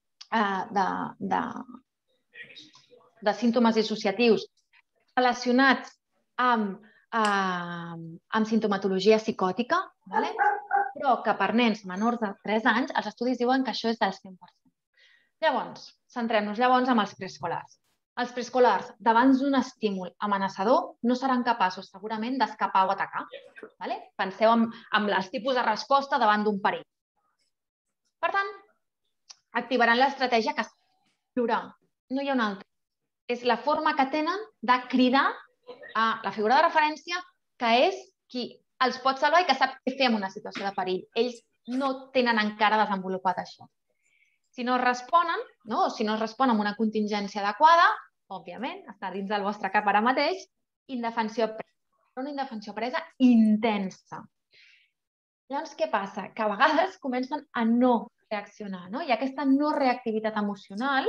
de símptomes dissociatius relacionats amb simptomatologia psicòtica, però que per nens menors de 3 anys els estudis diuen que això és del 100%. Llavors, centrem-nos llavors amb els preescolars. Els preescolars, davant d'un estímul amenaçador, no seran capaços segurament d'escapar o atacar. Penseu en els tipus de resposta davant d'un perill. Per tant, activaran l'estratègia que és plorar. No hi ha una altra. És la forma que tenen de cridar a la figura de referència que és qui els pot salvar i que sap què fer en una situació de perill. Ells no tenen encara desenvolupat això. Si no responen, o si no es respon amb una contingència adequada, òbviament, està dins del vostre cap ara mateix, indefensió presa. Una indefensió presa intensa. Llavors, què passa? Que a vegades comencen a no reaccionar, i aquesta no reactivitat emocional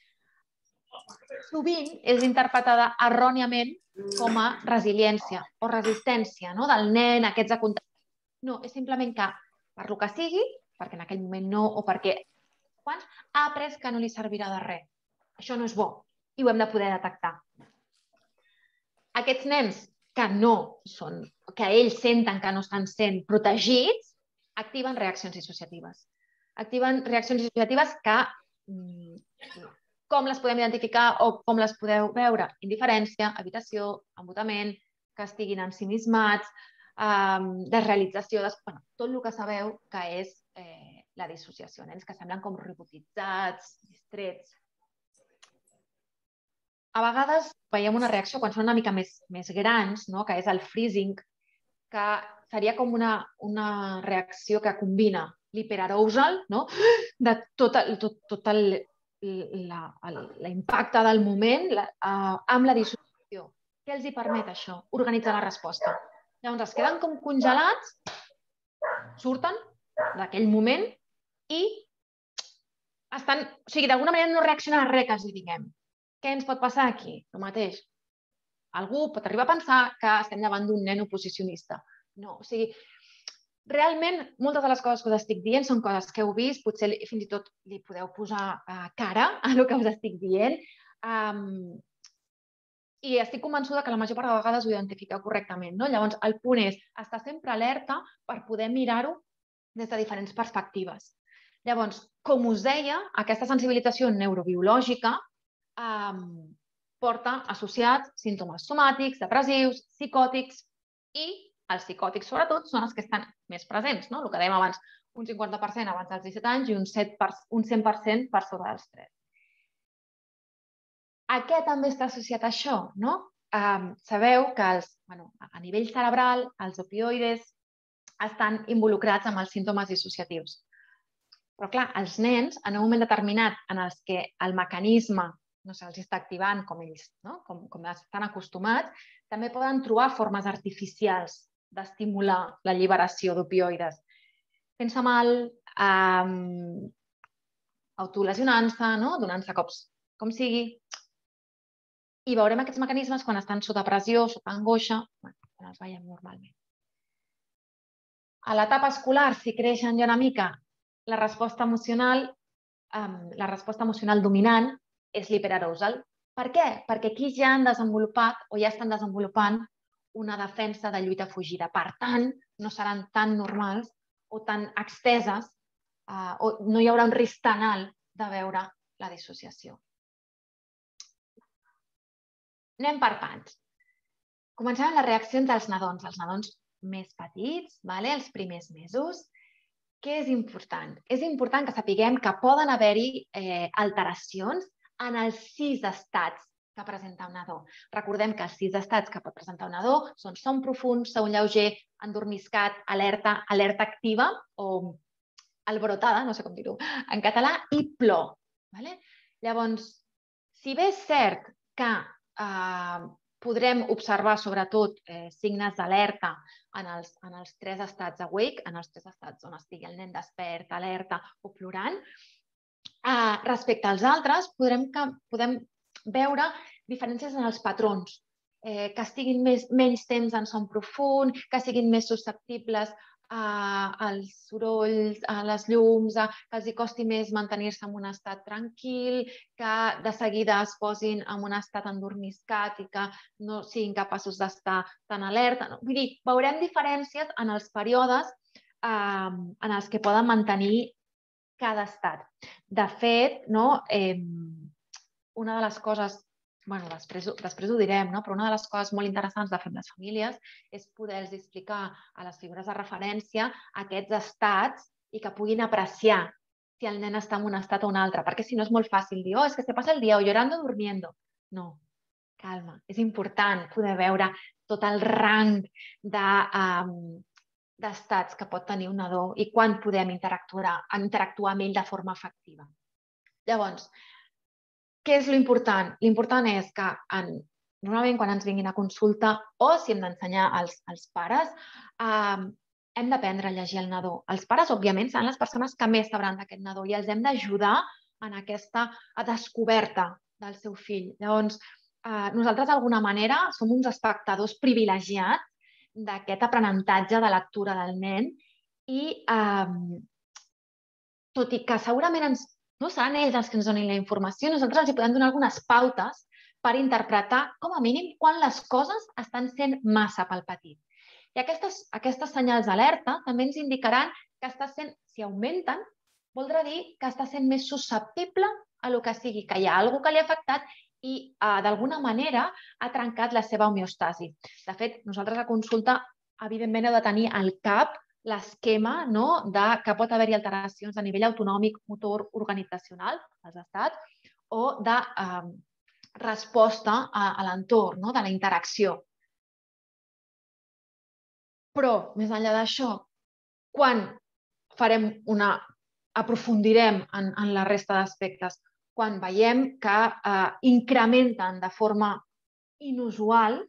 sovint és interpretada erròniament com a resiliència o resistència del nen, aquests de contacte. No, és simplement que, per lo que sigui, perquè en aquell moment no, o perquè ha après que no li servirà de res. Això no és bo i ho hem de poder detectar. Aquests nens que ells senten que no estan sent protegits, activen reaccions dissociatives. Activen reaccions dissociatives que, com les podem identificar o com les podeu veure? Indiferència, evitació, embotament, que estiguin ensimismats, desrealització, tot el que sabeu que és la dissociació, nens que semblen com robotitzats, distrets. A vegades veiem una reacció quan són una mica més grans, que és el freezing, que seria com una reacció que combina l'hiperarousal, de tot l'impacte del moment amb la dissociació. Què els hi permet això? Organitzar la resposta. Llavors es queden com congelats, surten d'aquell moment i estan, o sigui, d'alguna manera no reaccionen a res que els diguem. Què ens pot passar aquí? El mateix. Algú pot arribar a pensar que estem davant d'un nen oposicionista. No, o sigui, realment moltes de les coses que us estic dient són coses que heu vist, potser fins i tot li podeu posar cara a el que us estic dient i estic convençuda que la major part de vegades ho identifiqueu correctament. Llavors, el punt és estar sempre alerta per poder mirar-ho des de diferents perspectives. Llavors, com us deia, aquesta sensibilització neurobiològica porta associats símptomes somàtics, depressius, psicòtics i els psicòtics, sobretot, són els que estan més presents, el que dèiem abans, un 50% abans dels 17 anys i un 100% per sobre dels 3. A què també està associat això? Sabeu que a nivell cerebral els opioides estan involucrats amb els símptomes dissociatius. Però, clar, els nens, en un moment determinat en els que el mecanisme no se'ls està activant com ells, com estan acostumats, també poden trobar formes artificials d'estimular l'alliberació d'opioides. Fent-se mal, autolesionant-se, donant-se cops com sigui. I veurem aquests mecanismes quan estan sota pressió, sota angoixa, quan els veiem normalment. A l'etapa escolar, si creixen ja una mica, la resposta emocional dominant és l'hiperarousal, Per què? Perquè aquí ja han desenvolupat o ja estan desenvolupant una defensa de lluita-fugida. Per tant, no seran tan normals o tan exteses o no hi haurà un risc tan alt de veure la dissociació. Anem per pams. Comencem amb les reaccions dels nadons. Els nadons més petits, els primers mesos. Què és important? És important que sapiguem que poden haver-hi alteracions en els 6 estats que presenta un nadó. Recordem que els 6 estats que pot presentar un nadó són son profund, son lleuger, endormiscat, alerta, alerta activa o alborotada, no sé com dir-ho en català, i plor. Llavors, si bé és cert que podrem observar sobretot signes d'alerta en els 3 estats awake, en els 3 estats on estigui el nen despert, alerta o plorant, respecte als altres podem veure diferències en els patrons, que estiguin menys temps en son profund, que siguin més susceptibles als sorolls, a les llums, que els costi més mantenir-se en un estat tranquil, que de seguida es posin en un estat endormiscat i que no siguin capaços d'estar tan alerta. Vull dir, veurem diferències en els períodes en els que poden mantenir cada estat. De fet, una de les coses, després ho direm, però una de les coses molt interessants de fer amb les famílies és poder-los explicar a les figures de referència aquests estats i que puguin apreciar si el nen està en un estat o un altre, perquè si no és molt fàcil dir, és que se passa el dia o llorando o durmiendo. No, calma, és important poder veure tot el rang d'estats que pot tenir un nadó i quan podem interactuar amb ell de forma efectiva. Llavors, què és l'important? L'important és que normalment quan ens vinguin a consulta o si hem d'ensenyar als pares, hem d'aprendre a llegir el nadó. Els pares, òbviament, seran les persones que més sabran d'aquest nadó i els hem d'ajudar en aquesta descoberta del seu fill. Llavors, nosaltres d'alguna manera som uns espectadors privilegiats d'aquest aprenentatge de lectura del nen i tot i que segurament no seran ells els que ens donin la informació, nosaltres els podem donar algunes pautes per interpretar, com a mínim, quan les coses estan sent massa pel petit. I aquestes senyals d'alerta també ens indicaran que si augmenten, voldrà dir que està sent més susceptible a el que sigui, que hi ha alguna cosa que li ha afectat i d'alguna manera ha trencat la seva homeostasi. De fet, nosaltres a consulta, evidentment, heu de tenir al cap l'esquema que pot haver-hi alteracions a nivell autonòmic, motor, organitzacional, als estats, o de resposta a l'entorn, de la interacció. Però, més enllà d'això, quan aprofundirem en la resta d'aspectes, quan veiem que incrementen de forma inusual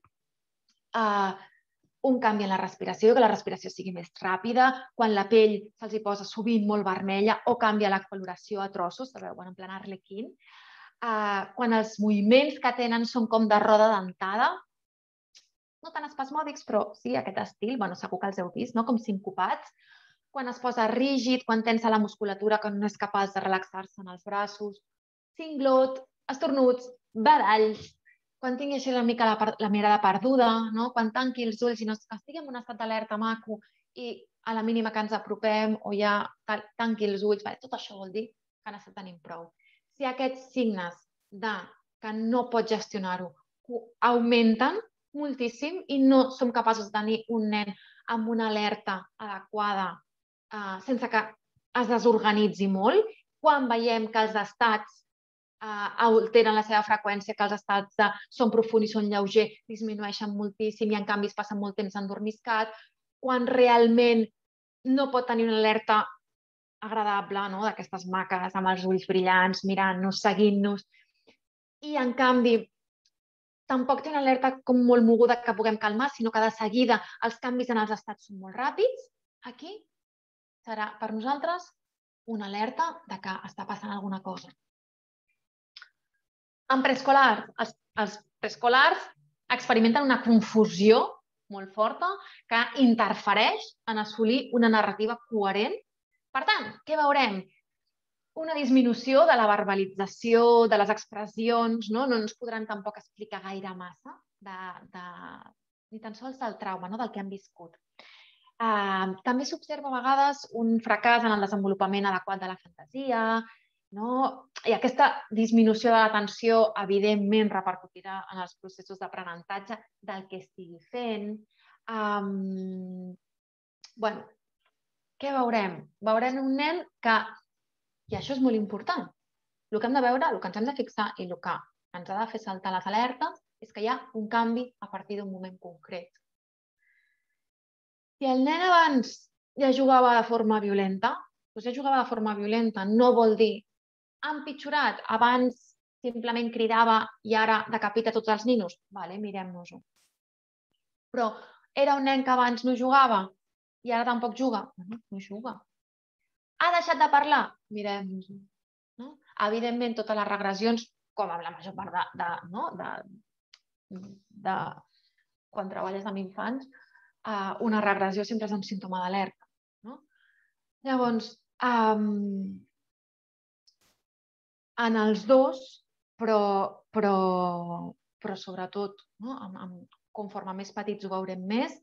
un canvi en la respiració, que la respiració sigui més ràpida, quan la pell se'ls posa sovint molt vermella o canvia la coloració a trossos, sabeu, en plan arlequín, quan els moviments que tenen són com de roda dentada, no tan espasmòdics, però sí aquest estil, segur que els heu vist, com sincopats, quan es posa rígid, quan tensa la musculatura, que no és capaç de relaxar-se en els braços, cinglot, estornuts, badalls, quan tingui així una mica la mirada perduda, quan tanqui els ulls i no estigui en un estat d'alerta maco i a la mínima que ens apropem o ja tanqui els ulls, tot això vol dir que n'està tenint prou. Si aquests signes que no pot gestionar-ho augmenten moltíssim i no som capaços de tenir un nen amb una alerta adequada sense que es desorganitzi molt, quan veiem que els estats alteren la seva freqüència, que els estats de son profund i son lleuger disminueixen moltíssim i en canvi es passen molt temps endormiscat, quan realment no pot tenir una alerta agradable, d'aquestes maques amb els ulls brillants, mirant-nos, seguint-nos, i en canvi tampoc té una alerta com molt moguda que puguem calmar, sinó que de seguida els canvis en els estats són molt ràpids, aquí serà per nosaltres una alerta de que està passant alguna cosa. En preescolars, els preescolars experimenten una confusió molt forta que interfereix en assolir una narrativa coherent. Per tant, què veurem? una disminució de la verbalització, de les expressions, no ens podran tampoc explicar gaire massa, ni tan sols del trauma, del que han viscut. També s'observa a vegades un fracàs en el desenvolupament adequat de la fantasia, i aquesta disminució de l'atenció evidentment repercutirà en els processos d'aprenentatge del que estigui fent. Què veurem? Veurem un nen que, i això és molt important, el que hem de veure, el que ens hem de fixar i el que ens ha de fer saltar les alertes és que hi ha un canvi a partir d'un moment concret. Si el nen abans ja jugava de forma violenta, doncs ja jugava de forma violenta, no vol dir ha empitjorat, abans simplement cridava i ara decapita tots els ninos. Vale, mirem-nos-ho. Però era un nen que abans no jugava i ara tampoc juga? No juga. Ha deixat de parlar? Mirem-nos-ho. Evidentment, totes les regressions, com amb la major part de quan treballes amb infants, una regressió sempre és un símptoma d'alerta. Llavors, en els dos, però sobretot, conforme més petits ho veurem més,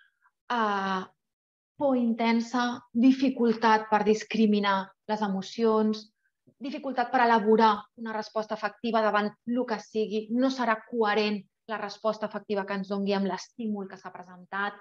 por intensa, dificultat per discriminar les emocions, dificultat per elaborar una resposta efectiva davant el que sigui, no serà coherent la resposta efectiva que ens doni amb l'estímul que s'ha presentat,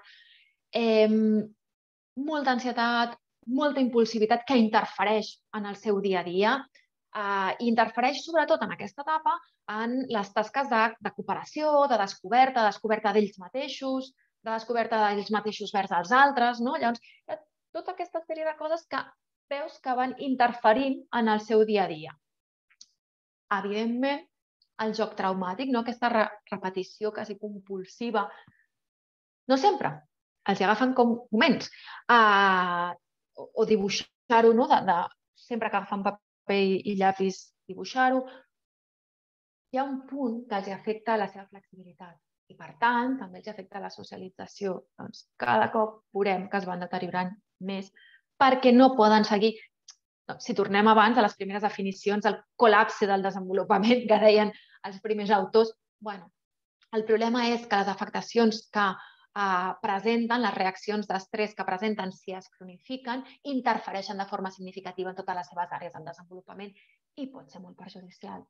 molta ansietat, molta impulsivitat que interfereix en el seu dia a dia, i interfereix sobretot en aquesta etapa en les tasques de cooperació, de descoberta d'ells mateixos, de descoberta d'ells mateixos vers els altres. Llavors, hi ha tota aquesta sèrie de coses que veus que van interferint en el seu dia a dia. Evidentment, el joc traumàtic, aquesta repetició quasi compulsiva, no sempre, els agafen com moments, o dibuixar-ho, sempre que agafen paper i llapis, dibuixar-ho. Hi ha un punt que els afecta la seva flexibilitat i, per tant, també els afecta la socialització. Doncs cada cop veurem que es van deteriorant més perquè no poden seguir. Si tornem abans a les primeres definicions, el col·lapse del desenvolupament que deien els primers autors, el problema és que les afectacions que presenten, les reaccions d'estrès que presenten, si es cronifiquen, interfereixen de forma significativa en totes les seves àrees del desenvolupament i pot ser molt perjudicial.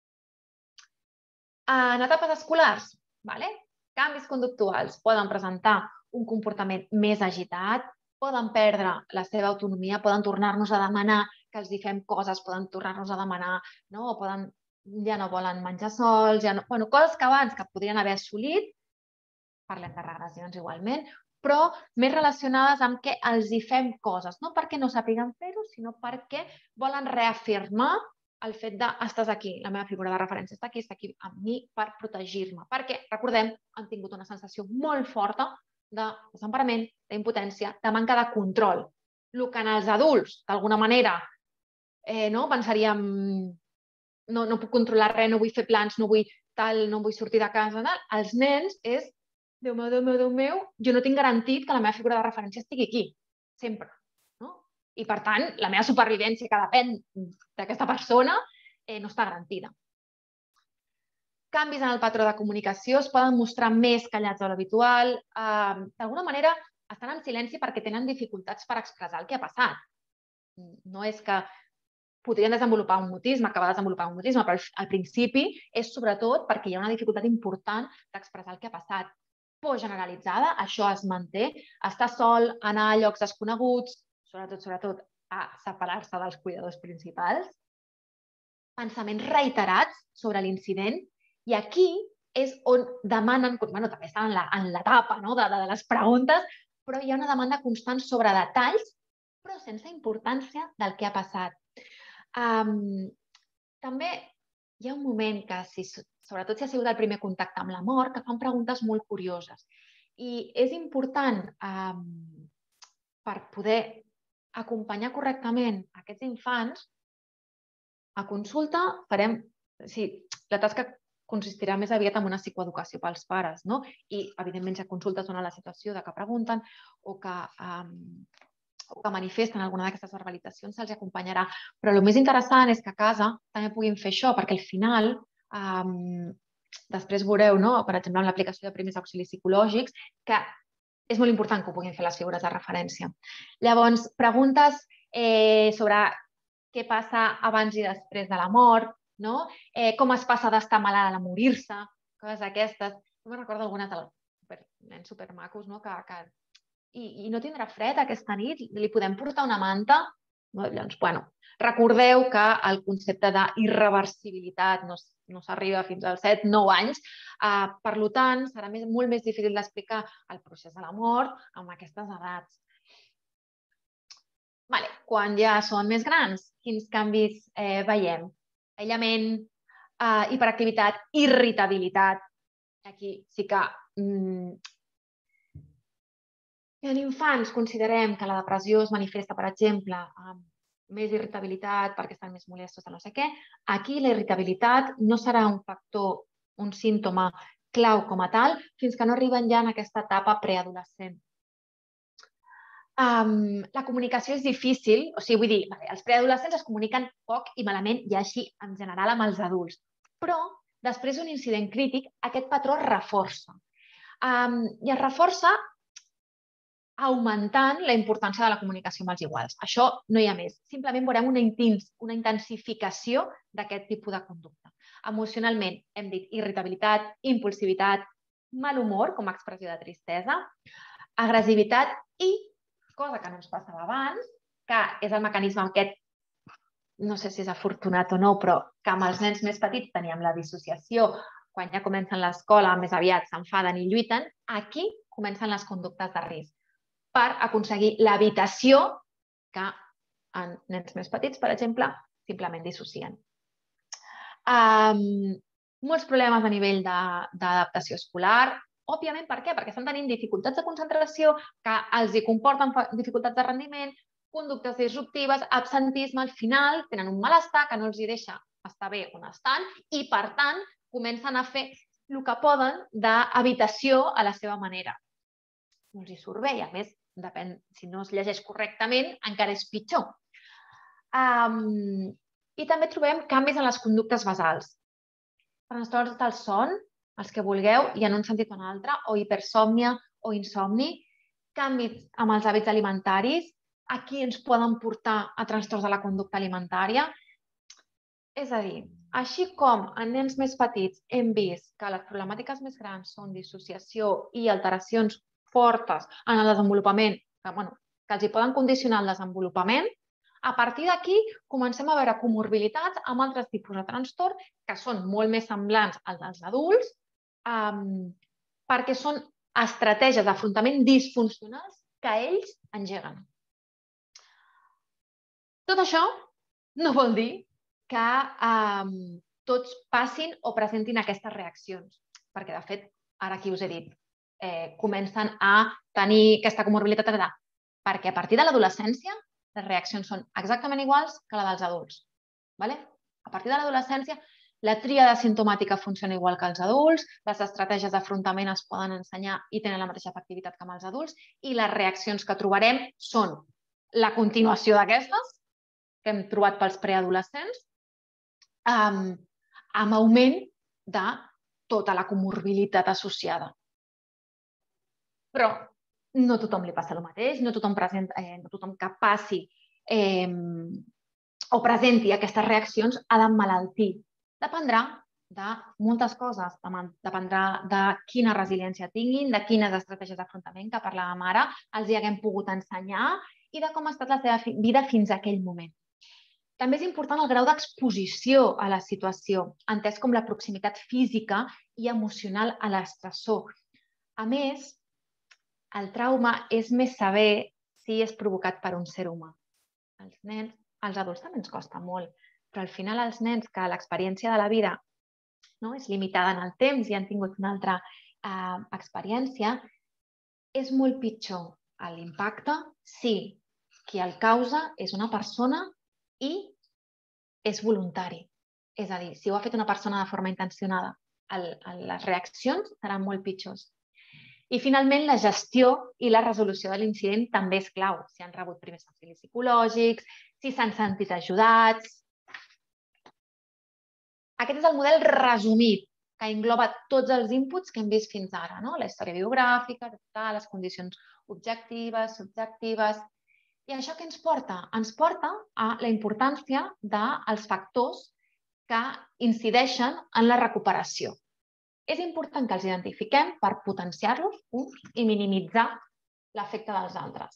En etapes escolars, canvis conductuals poden presentar un comportament més agitat, poden perdre la seva autonomia, poden tornar-nos a demanar que els fem coses, poden tornar-nos a demanar, ja no volen menjar sols, coses que abans que podrien haver assolit, parlem de regressions igualment, però més relacionades amb que els fem coses, no perquè no sàpiguen fer-ho, sinó perquè volen reafirmar el fet de estàs aquí, la meva figura de referència està aquí amb mi per protegir-me. Perquè, recordem, han tingut una sensació molt forta de desemparament, d'impotència, de manca de control. El que en els adults, d'alguna manera, pensaríem no puc controlar res, no vull fer plans, no vull sortir de casa, els nens és Déu meu, jo no tinc garantit que la meva figura de referència estigui aquí, sempre. I, per tant, la meva supervivència, que depèn d'aquesta persona, no està garantida. Canvis en el patró de comunicació es poden mostrar més callats de l'habitual. D'alguna manera, estan en silenci perquè tenen dificultats per expressar el que ha passat. No és que podrien desenvolupar un mutisme, acabar de desenvolupar un mutisme, però al principi és sobretot perquè hi ha una dificultat important d'expressar el que ha passat. Por generalitzada, això es manté, estar sol, anar a llocs desconeguts, sobretot a separar-se dels cuidadors principals, pensaments reiterats sobre l'incident, i aquí és on demanen, també estan en l'etapa de les preguntes, però hi ha una demanda constant sobre detalls, però sense importància del que ha passat. També hi ha un moment que, sobretot si ha sigut el primer contacte amb la mort, que fan preguntes molt curioses. I és important per poder acompanyar correctament aquests infants a consulta, la tasca consistirà més aviat en una psicoeducació pels pares, i, evidentment, si a consultes dona la situació de que pregunten o o que manifesten alguna d'aquestes verbalitzacions se'ls acompanyarà. Però el més interessant és que a casa també puguin fer això, perquè al final, després veureu, per exemple, amb l'aplicació de primers auxilis psicològics, que és molt important que ho puguin fer les figures de referència. Llavors, preguntes sobre què passa abans i després de la mort, com es passa d'estar malalt a morir-se, coses d'aquestes. Jo me'n recordo algunes de nens supermacos, i no tindrà fred aquesta nit, li podem portar una manta? Llavors, recordeu que el concepte d'irreversibilitat no s'arriba fins als 7-9 anys, per tant, serà molt més difícil d'explicar el procés de la mort amb aquestes edats. Quan ja són més grans, quins canvis veiem? Aïllament, hiperactivitat, irritabilitat. Aquí sí que en infants considerem que la depressió es manifesta, per exemple, amb més irritabilitat perquè estan més molestos de no sé què. Aquí la irritabilitat no serà un factor, un símptoma clau com a tal, fins que no arriben ja en aquesta etapa preadolescent. La comunicació és difícil, vull dir, els preadolescents es comuniquen poc i malament i així en general amb els adults. Però després d'un incident crític, aquest patró es reforça. I es reforça augmentant la importància de la comunicació amb els iguals. Això no hi ha més. Simplement veurem una intensificació d'aquest tipus de conducta. Emocionalment hem dit irritabilitat, impulsivitat, mal humor com a expressió de tristesa, agressivitat i, cosa que no ens passava abans, que és el mecanisme aquest, no sé si és afortunat o no, però que amb els nens més petits teníem la dissociació, quan ja comencen l'escola més aviat s'enfaden i lluiten, aquí comencen les conductes de risc per aconseguir l'evitació que en nens més petits, per exemple, simplement dissocien. Molts problemes a nivell d'adaptació escolar. Òbviament, per què? Perquè estan tenint dificultats de concentració que els comporten dificultats de rendiment, conductes disruptives, absentisme, al final tenen un malestar que no els deixa estar bé on estan i, per tant, comencen a fer el que poden d'evitació a la seva manera. No els hi surt bé i, a més, depèn, si no es llegeix correctament, encara és pitjor. I també trobem canvis en les conductes basals. Trastorns del son, els que vulgueu, i en un sentit o en altre, o hipersòmnia o insomni, canvis amb els hàbits alimentaris, aquí ens poden portar a trastorns de la conducta alimentària. És a dir, així com en nens més petits hem vist que les problemàtiques més grans són dissociació i alteracions fortes en el desenvolupament, que els hi poden condicionar el desenvolupament, a partir d'aquí comencem a veure comorbilitats amb altres tipus de trastorn que són molt més semblants als dels adults perquè són estratègies d'afrontament disfuncionals que ells engeguen. Tot això no vol dir que tots passin o presentin aquestes reaccions, perquè, de fet, ara aquí us he dit, comencen a tenir aquesta comorbilitat, perquè a partir de l'adolescència les reaccions són exactament iguals que la dels adults. A partir de l'adolescència la tríada simptomàtica funciona igual que els adults, les estratègies d'afrontament es poden ensenyar i tenen la mateixa efectivitat que amb els adults i les reaccions que trobarem són la continuació d'aquestes que hem trobat pels preadolescents amb augment de tota la comorbilitat associada. Però no a tothom li passa el mateix, no tothom que passi o presenti aquestes reaccions ha d'emmalaltir. Dependrà de moltes coses, dependrà de quina resiliència tinguin, de quines estratègies d'afrontament que parlàvem ara els hi haguem pogut ensenyar i de com ha estat la seva vida fins a aquell moment. També és important el grau d'exposició a la situació, entès com la proximitat física i emocional a l'estressor. A més, el trauma és més sever si és provocat per un ser humà. Els nens, als adults també ens costa molt, però al final els nens que l'experiència de la vida és limitada en el temps i han tingut una altra experiència, és molt pitjor l'impacte si qui el causa és una persona i és voluntari. És a dir, si ho ha fet una persona de forma intencionada, les reaccions seran molt pitjors. I finalment, la gestió i la resolució de l'incident també és clau. Si han rebut primers auxilis psicològics, si s'han sentit ajudats. Aquest és el model resumit, que engloba tots els inputs que hem vist fins ara, la història biogràfica, les condicions objectives, subjectives. I això què ens porta? Ens porta a la importància dels factors que incideixen en la recuperació. És important que els identifiquem per potenciar-los i minimitzar l'efecte dels altres.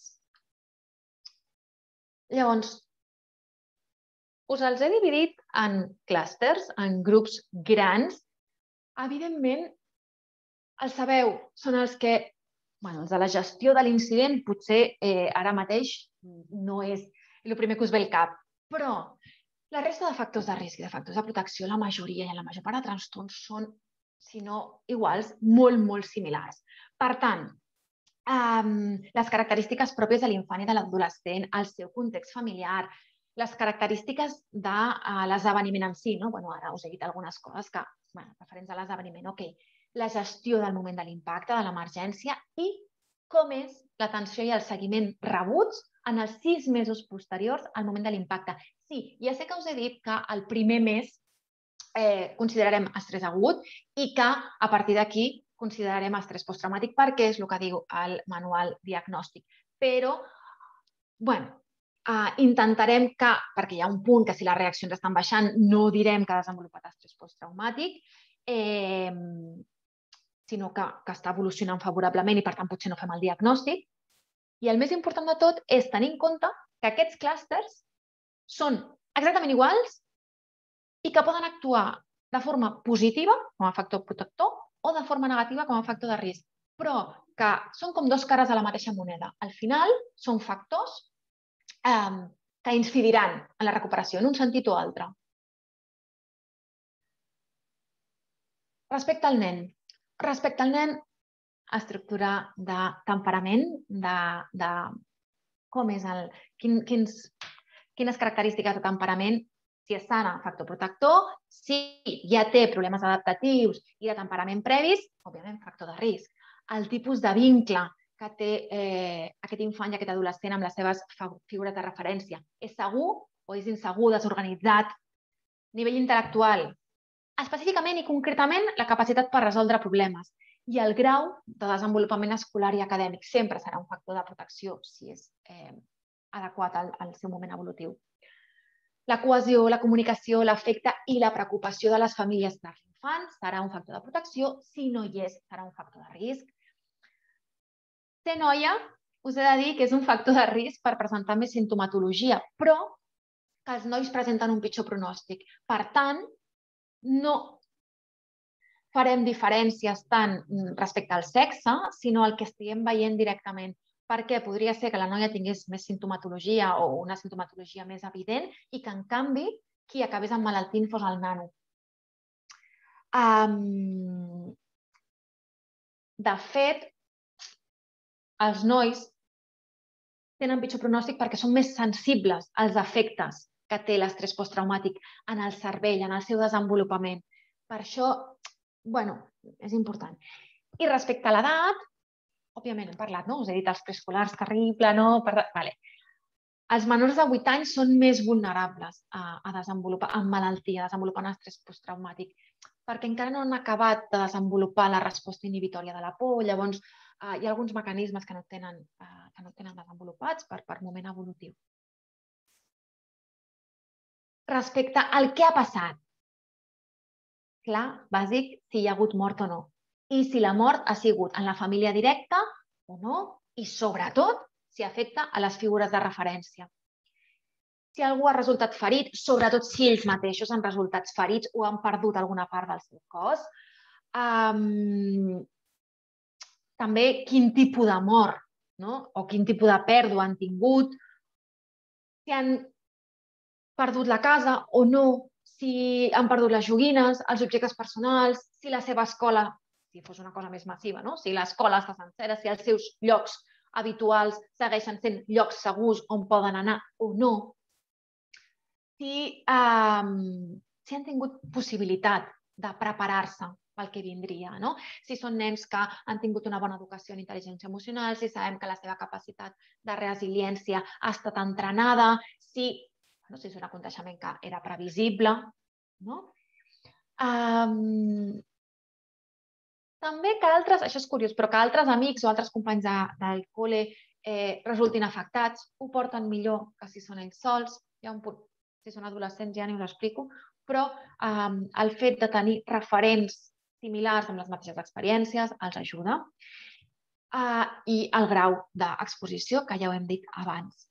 Llavors, us els he dividit en clústers, en grups grans. Evidentment, els sabeu, són els que, els de la gestió de l'incident, potser ara mateix no és el primer que us ve al cap, però la resta de factors de risc i de factors de protecció, la majoria i la major part de trastorns són, si no iguals, molt, molt similars. Per tant, les característiques pròpies de l'infant i de l'adolescent, el seu context familiar, les característiques de l'esdeveniment en si. Ara us he dit algunes coses que, referents a l'esdeveniment, la gestió del moment de l'impacte, de l'emergència i com és l'atenció i el seguiment rebuts en els 6 mesos posteriors al moment de l'impacte. Sí, ja sé que us he dit que el primer mes considerarem estrès agut i que a partir d'aquí considerarem estrès posttraumàtic perquè és el que diu el manual diagnòstic. Però, intentarem que, perquè hi ha un punt que si les reaccions estan baixant no direm que ha desenvolupat estrès posttraumàtic, sinó que està evolucionant favorablement i per tant potser no fem el diagnòstic. I el més important de tot és tenir en compte que aquests clústers són exactament iguals i que poden actuar de forma positiva com a factor protector o de forma negativa com a factor de risc, però que són com 2 cares de la mateixa moneda. Al final són factors que incidiran en la recuperació en un sentit o altre. Respecte al nen, estructura de temperament, de com és quines característiques de temperament, si és sana, factor protector, si ja té problemes adaptatius i de temperament previs, òbviament, factor de risc. El tipus de vincle que té aquest infant i aquest adolescent amb les seves figures de referència. És segur o és insegur, desorganitzat? Nivell intel·lectual. Específicament i concretament, la capacitat per resoldre problemes. I el grau de desenvolupament escolar i acadèmic sempre serà un factor de protecció si és adequat al seu moment evolutiu. La cohesió, la comunicació, l'afecte i la preocupació de les famílies de l'infant serà un factor de protecció. Si no hi és, serà un factor de risc. Ser noia, us he de dir que és un factor de risc per presentar més sintomatologia, però que els nois presenten un pitjor pronòstic. Per tant, no farem diferències tant respecte al sexe, sinó el que estiguem veient directament. Perquè podria ser que la noia tingués més sintomatologia o una sintomatologia més evident i que, en canvi, qui acabés emmalaltint fos el nano. De fet, els nois tenen pitjor pronòstic perquè són més sensibles als efectes que té l'estrès posttraumàtic en el cervell, en el seu desenvolupament. Per això, és important. I respecte a l'edat, òbviament hem parlat, us he dit els preescolars, terrible, no? Els menors de 8 anys són més vulnerables a desenvolupar malaltia, a desenvolupar un estrès posttraumàtic, perquè encara no han acabat de desenvolupar la resposta inhibitòria de la por. Llavors, hi ha alguns mecanismes que no tenen desenvolupats per moment evolutiu. Respecte al què ha passat, clar, bàsic, si hi ha hagut mort o no. I si la mort ha sigut en la família directa o no, i sobretot si afecta a les figures de referència. Si algú ha resultat ferit, sobretot si ells mateixos han resultat ferits o han perdut alguna part del seu cos. També quin tipus de mort o quin tipus de pèrdua han tingut, si han perdut la casa o no, si han perdut les joguines, els objectes personals, si la seva escola, si fos una cosa més massiva, si l'escola està sencera, si els seus llocs habituals segueixen sent llocs segurs on poden anar o no, si han tingut possibilitat de preparar-se pel que vindria. Si són nens que han tingut una bona educació en intel·ligència emocional, si sabem que la seva capacitat de resiliència ha estat entrenada, si és un aconteixement que era previsible. També que altres, això és curiós, però que altres amics o altres companys del col·le resultin afectats, ho porten millor que si són ells sols. Hi ha un punt, si són adolescents ja ni us explico, però el fet de tenir referents similars amb les mateixes experiències els ajuda. I el grau d'exposició, que ja ho hem dit abans.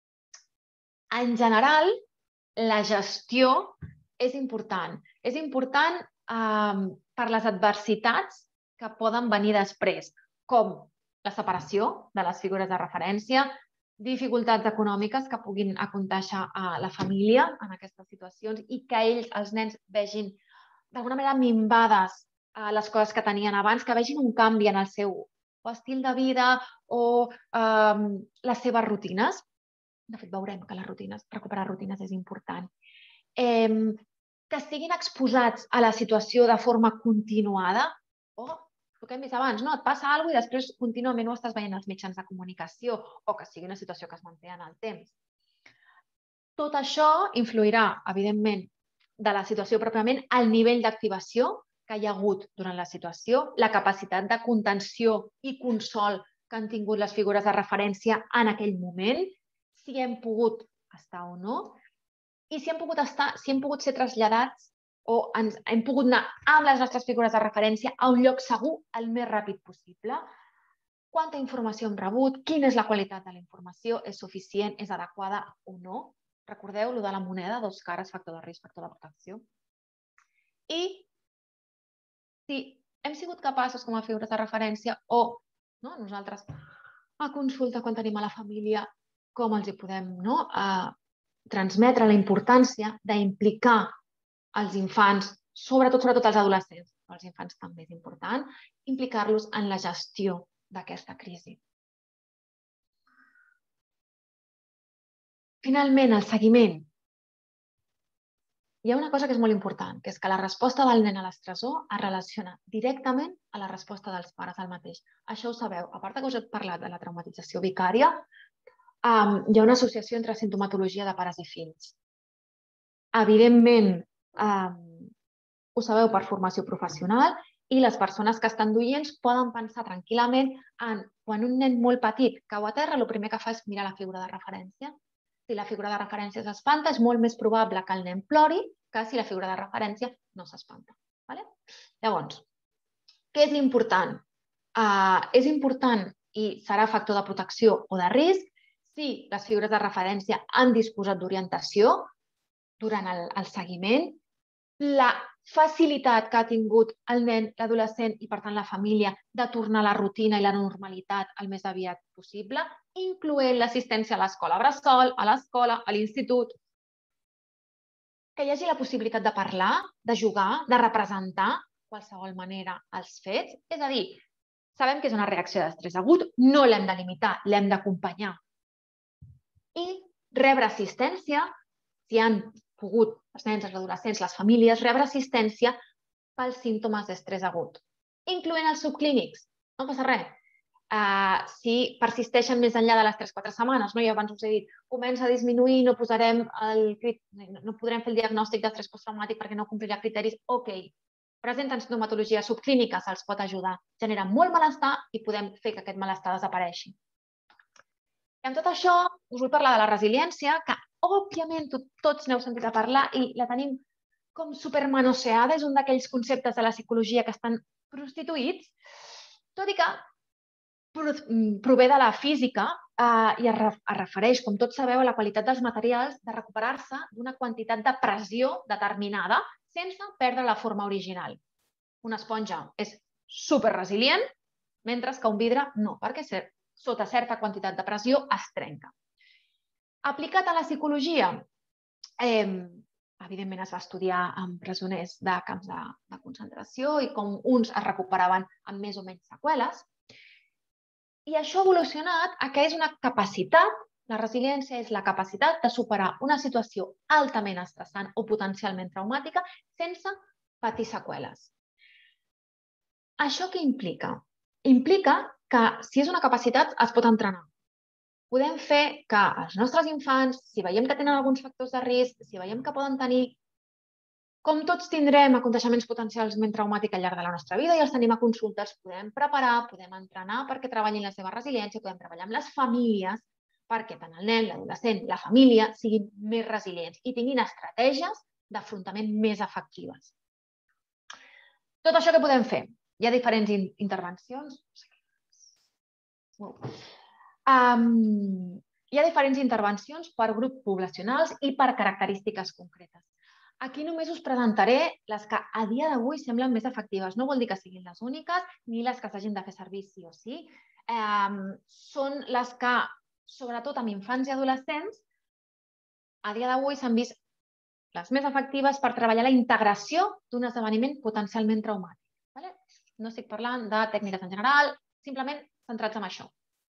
En general, la gestió és important. És important per les adversitats que poden venir després, com la separació de les figures de referència, dificultats econòmiques que puguin acontéixer a la família en aquestes situacions i que ells, els nens, vegin d'alguna manera minvades les coses que tenien abans, que vegin un canvi en el seu estil de vida o les seves rutines. De fet, veurem que recuperar rutines és important. Que estiguin exposats a la situació de forma continuada o el que hem vist abans, et passa alguna cosa i després contínuament ho estàs veient als mitjans de comunicació o que sigui una situació que es manté en el temps. Tot això influirà, evidentment, de la situació pròpiament, el nivell d'activació que hi ha hagut durant la situació, la capacitat de contenció i consol que han tingut les figures de referència en aquell moment, si hem pogut estar o no, i si hem pogut estar, si hem pogut ser traslladats o hem pogut anar amb les nostres figures de referència a un lloc segur el més ràpid possible. Quanta informació hem rebut? Quina és la qualitat de la informació? És suficient? És adequada o no? Recordeu lo de la moneda, dos cares, factor de risc, factor de protecció. I si hem sigut capaços com a figures de referència o nosaltres a consulta quan tenim a la família, com els hi podem transmetre la importància d'implicar els infants, sobretot els adolescents, però els infants també és important, implicar-los en la gestió d'aquesta crisi. Finalment, el seguiment. Hi ha una cosa que és molt important, que és que la resposta del nen a l'estressor es relaciona directament a la resposta dels pares al mateix. Això ho sabeu. A part que us he parlat de la traumatització vicària, hi ha una associació entre sintomatologia de pares i fills. Evidentment, ho sabeu per formació professional i les persones que estan doients poden pensar tranquil·lament en quan un nen molt petit cau a terra, el primer que fa és mirar la figura de referència. Si la figura de referència s'espanta, és molt més probable que el nen plori que si la figura de referència no s'espanta. Llavors, què és important? És important i serà factor de protecció o de risc si les figures de referència han disposat d'orientació durant el seguiment, la facilitat que ha tingut el nen, l'adolescent i, per tant, la família de tornar a la rutina i la normalitat el més aviat possible, incloent l'assistència a l'escola bressol, a l'escola, a l'institut. Que hi hagi la possibilitat de parlar, de jugar, de representar de qualsevol manera els fets. És a dir, sabem que és una reacció d'estrès agut, no l'hem de limitar, l'hem d'acompanyar. I rebre assistència, si han pogut els nens, els adolescents, les famílies, rebre assistència pels símptomes d'estrès agut, incloent els subclínics. No passa res. Si persisteixen més enllà de les 3-4 setmanes, ja abans us he dit, comença a disminuir, no podrem fer el diagnòstic d'estrès posttraumàtic perquè no complirà criteris, ok. Presenten sintomatologia subclínica, se'ls pot ajudar. Genera molt malestar i podem fer que aquest malestar desapareixi. I amb tot això us vull parlar de la resiliència, que òbviament tots n'heu sentit a parlar i la tenim com supermanoseada, és un d'aquells conceptes de la psicologia que estan prostituïts, tot i que prové de la física i es refereix, com tots sabeu, a la qualitat dels materials de recuperar-se d'una quantitat de pressió determinada sense perdre la forma original. Una esponja és superresilient, mentre que un vidre no, perquè sota certa quantitat de pressió es trenca. Aplicat a la psicologia, evidentment es va estudiar amb presoners de camps de concentració i com uns es recuperaven amb més o menys seqüeles. I això ha evolucionat a que és una capacitat, la resiliència és la capacitat de superar una situació altament estressant o potencialment traumàtica sense patir seqüeles. Això què implica? Implica que si és una capacitat es pot entrenar. Podem fer que els nostres infants, si veiem que tenen alguns factors de risc, si veiem que poden tenir, com tots tindrem aconteixements potencialment traumàtics al llarg de la nostra vida i els tenim a consultes, podem preparar, podem entrenar perquè treballin la seva resiliència, podem treballar amb les famílies perquè tant el nen, l'adolescent, la família siguin més resilients i tinguin estratègies d'afrontament més efectives. Tot això que podem fer? Hi ha diferents intervencions. Hi ha diferents intervencions per grups poblacionals i per característiques concretes. Aquí només us presentaré les que a dia d'avui semblen més efectives. No vol dir que siguin les úniques ni les que s'hagin de fer servir sí o sí. Són les que, sobretot amb infants i adolescents, a dia d'avui s'han vist les més efectives per treballar la integració d'un esdeveniment potencialment traumàtic. No estic parlant de tècniques en general, simplement centrats en això.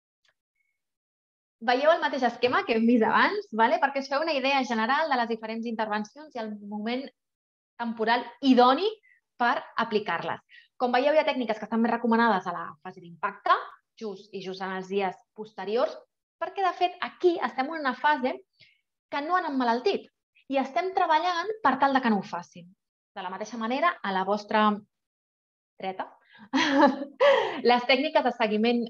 Veieu el mateix esquema que hem vist abans, perquè us feu una idea general de les diferents intervencions i el moment temporal idoni per aplicar-les. Com veieu, hi ha tècniques que estan més recomanades a la fase d'impacte, just en els dies posteriors, perquè, de fet, aquí estem en una fase que no han emmalaltit i estem treballant per tal que no ho facin. De la mateixa manera, a la vostra dreta, les tècniques de seguiment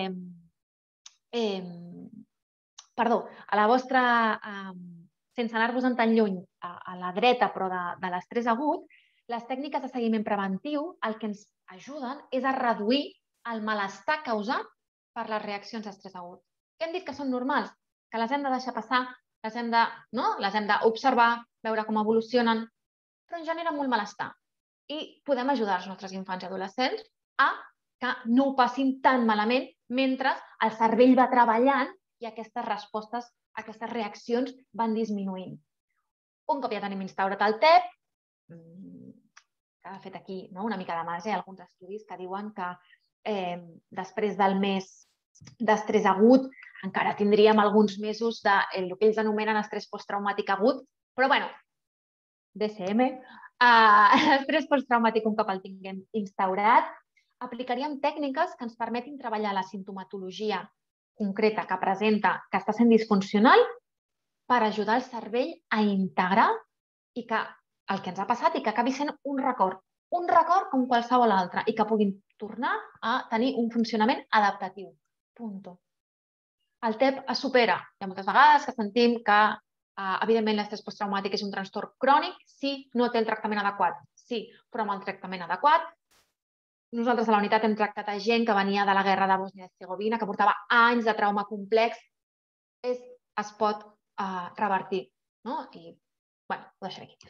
a la vostra, sense anar-vos-en tan lluny, a la dreta, però de l'estrès agut, les tècniques de seguiment preventiu el que ens ajuden és a reduir el malestar causat per les reaccions d'estrès agut. Que hem dit que són normals, que les hem de deixar passar, les hem d'observar, veure com evolucionen, però ens generen molt malestar. I podem ajudar els nostres infants i adolescents a que no ho passin tan malament mentre el cervell va treballant i aquestes respostes, aquestes reaccions van disminuint. Un cop ja tenim instaurat el TEP, que ha fet aquí una mica de marge, hi ha alguns estudis que diuen que després del mes d'estrès agut encara tindríem alguns mesos del que ells anomenen estrès posttraumàtic agut, però bueno, DSM, l'estrès posttraumàtic un cop el tinguem instaurat, aplicaríem tècniques que ens permetin treballar la simptomatologia concreta que presenta que està sent disfuncional per ajudar el cervell a integrar i que el que ens ha passat i que acabi sent un record com qualsevol altre i que puguin tornar a tenir un funcionament adaptatiu. Punto. El TEP es supera. Hi ha moltes vegades que sentim que, evidentment, l'estrès posttraumàtic és un trastorn crònic si no té el tractament adequat. Sí, però amb el tractament adequat, nosaltres a la unitat hem tractat a gent que venia de la guerra de Bòsnia i Hercegovina, que portava anys de trauma complex, es pot revertir. I, bueno, ho deixaré aquí.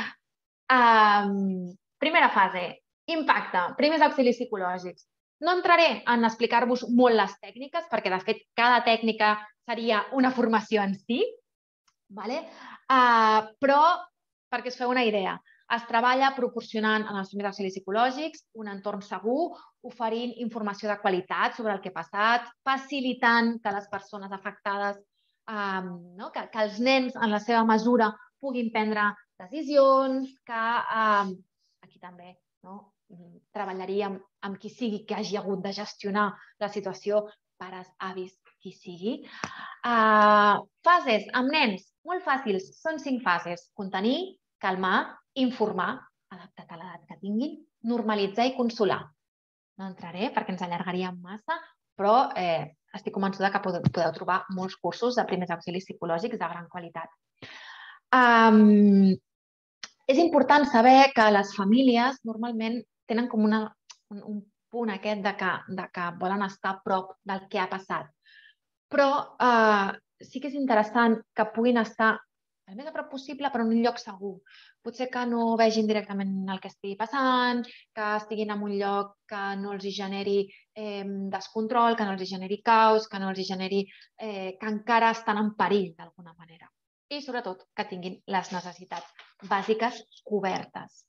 Primera fase, impacte, primers auxilis psicològics. No entraré en explicar-vos molt les tècniques, perquè, de fet, cada tècnica seria una formació en si, però, perquè us feu una idea, es treballa proporcionant en els primers auxilis psicològics un entorn segur, oferint informació de qualitat sobre el que ha passat, facilitant que les persones afectades, que els nens en la seva mesura puguin prendre decisions, que aquí també treballaríem amb qui sigui que hagi hagut de gestionar la situació, pares, avis, qui sigui. Fases amb nens, molt fàcils, són 5 fases. Contenir, calmar, informar, adaptat a l'edat que tinguin, normalitzar i consolar. No entraré perquè ens allargaríem massa, però estic convençuda que podeu trobar molts cursos de primers auxilis psicològics de gran qualitat. És important saber que les famílies normalment tenen com un punt aquest de que volen estar a prop del que ha passat. Però sí que és interessant que puguin estar el més a prop possible, però en un lloc segur. Potser que no vegin directament el que estigui passant, que estiguin en un lloc que no els generi descontrol, que no els generi caos, que no els generi que encara estan en perill d'alguna manera. I, sobretot, que tinguin les necessitats bàsiques cobertes.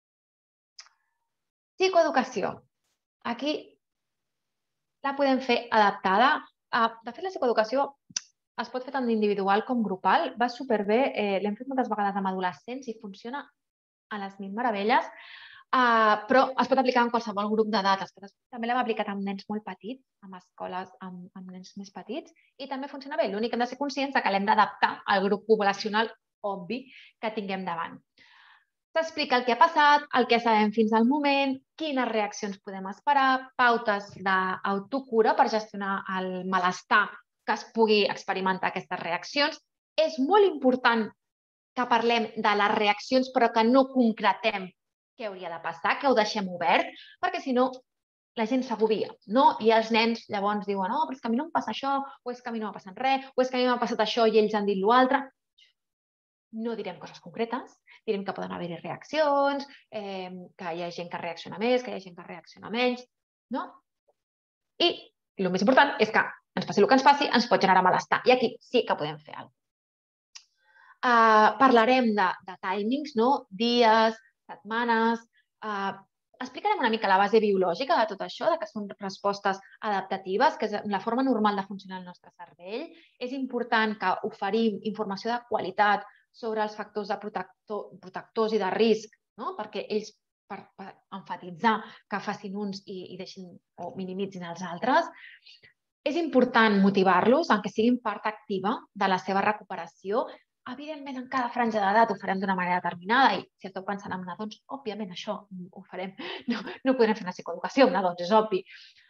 Psicoeducació. Aquí la podem fer adaptada. De fet, la psicoeducació es pot fer tant individual com grupal. Va superbé. L'hem fet moltes vegades amb adolescents i funciona a les mil meravelles. Però es pot aplicar en qualsevol grup d'edat. També l'hem aplicat amb nens molt petits, amb escoles amb nens més petits, i també funciona bé. L'únic que hem de ser conscients que l'hem d'adaptar al grup poblacional obvi que tinguem davant. S'explica el que ha passat, el que sabem fins al moment, quines reaccions podem esperar, pautes d'autocura per gestionar el malestar que es pugui experimentar aquestes reaccions. És molt important que parlem de les reaccions però que no concretem què hauria de passar, que ho deixem obert, perquè si no la gent s'agobia, no? I els nens llavors diuen, oh, però és que a mi no em passa això, o és que a mi no m'ha passat res, o és que a mi m'ha passat això i ells han dit l'altre. No direm coses concretes, direm que poden haver-hi reaccions, que hi ha gent que reacciona més, que hi ha gent que reacciona menys, no? I el més important és que ens passi el que ens passi, ens pot generar malestar. I aquí sí que podem fer alguna cosa. Parlarem de timings, no? Dies, setmanes. Explicarem una mica la base biològica de tot això, que són respostes adaptatives, que és la forma normal de funcionar el nostre cervell. És important que oferim informació de qualitat sobre els factors de protectors i de risc, no? Perquè ells, per emfatitzar que facin uns i deixin o minimitzin els altres. És important motivar-los en que siguin part activa de la seva recuperació. Evidentment, en cada franja d'edat ho farem d'una manera determinada i si esteu pensant en nadons, òbviament això ho farem. No podrem fer una psicoeducació amb nadons, és obvi.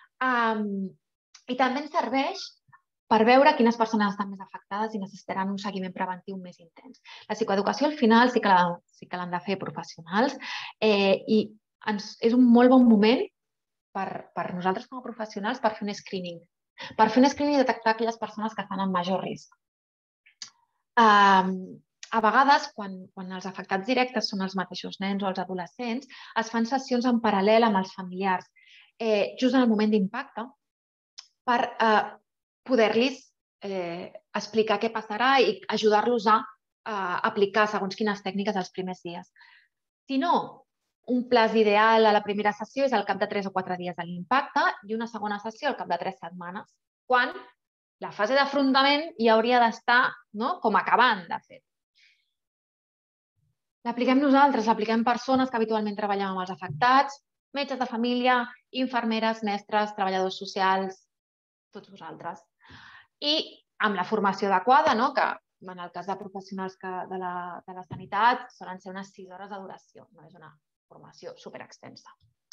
I també ens serveix per veure quines persones estan més afectades i necessitaran un seguiment preventiu més intens. La psicoeducació al final sí que l'han de fer professionals i és un molt bon moment per nosaltres com a professionals per fer un screening. Per fer un screening i detectar aquelles persones que estan en major risc. A vegades, quan els afectats directes són els mateixos nens o els adolescents, es fan sessions en paral·lel amb els familiars, just en el moment d'impacte, per poder-los explicar què passarà i ajudar-los a aplicar segons quines tècniques els primers dies. Si no, un plaç ideal a la primera sessió és al cap de 3 o 4 dies de l'impacte i una segona sessió al cap de 3 setmanes, quan la fase d'afrontament ja hauria d'estar com acabant, de fet. L'apliquem nosaltres, l'apliquem persones que habitualment treballem amb els afectats, metges de família, infermeres, mestres, treballadors socials, tots vosaltres. I amb la formació adequada, que en el cas de professionals de la sanitat solen ser unes 6 hores de duració, no és una formació superextensa.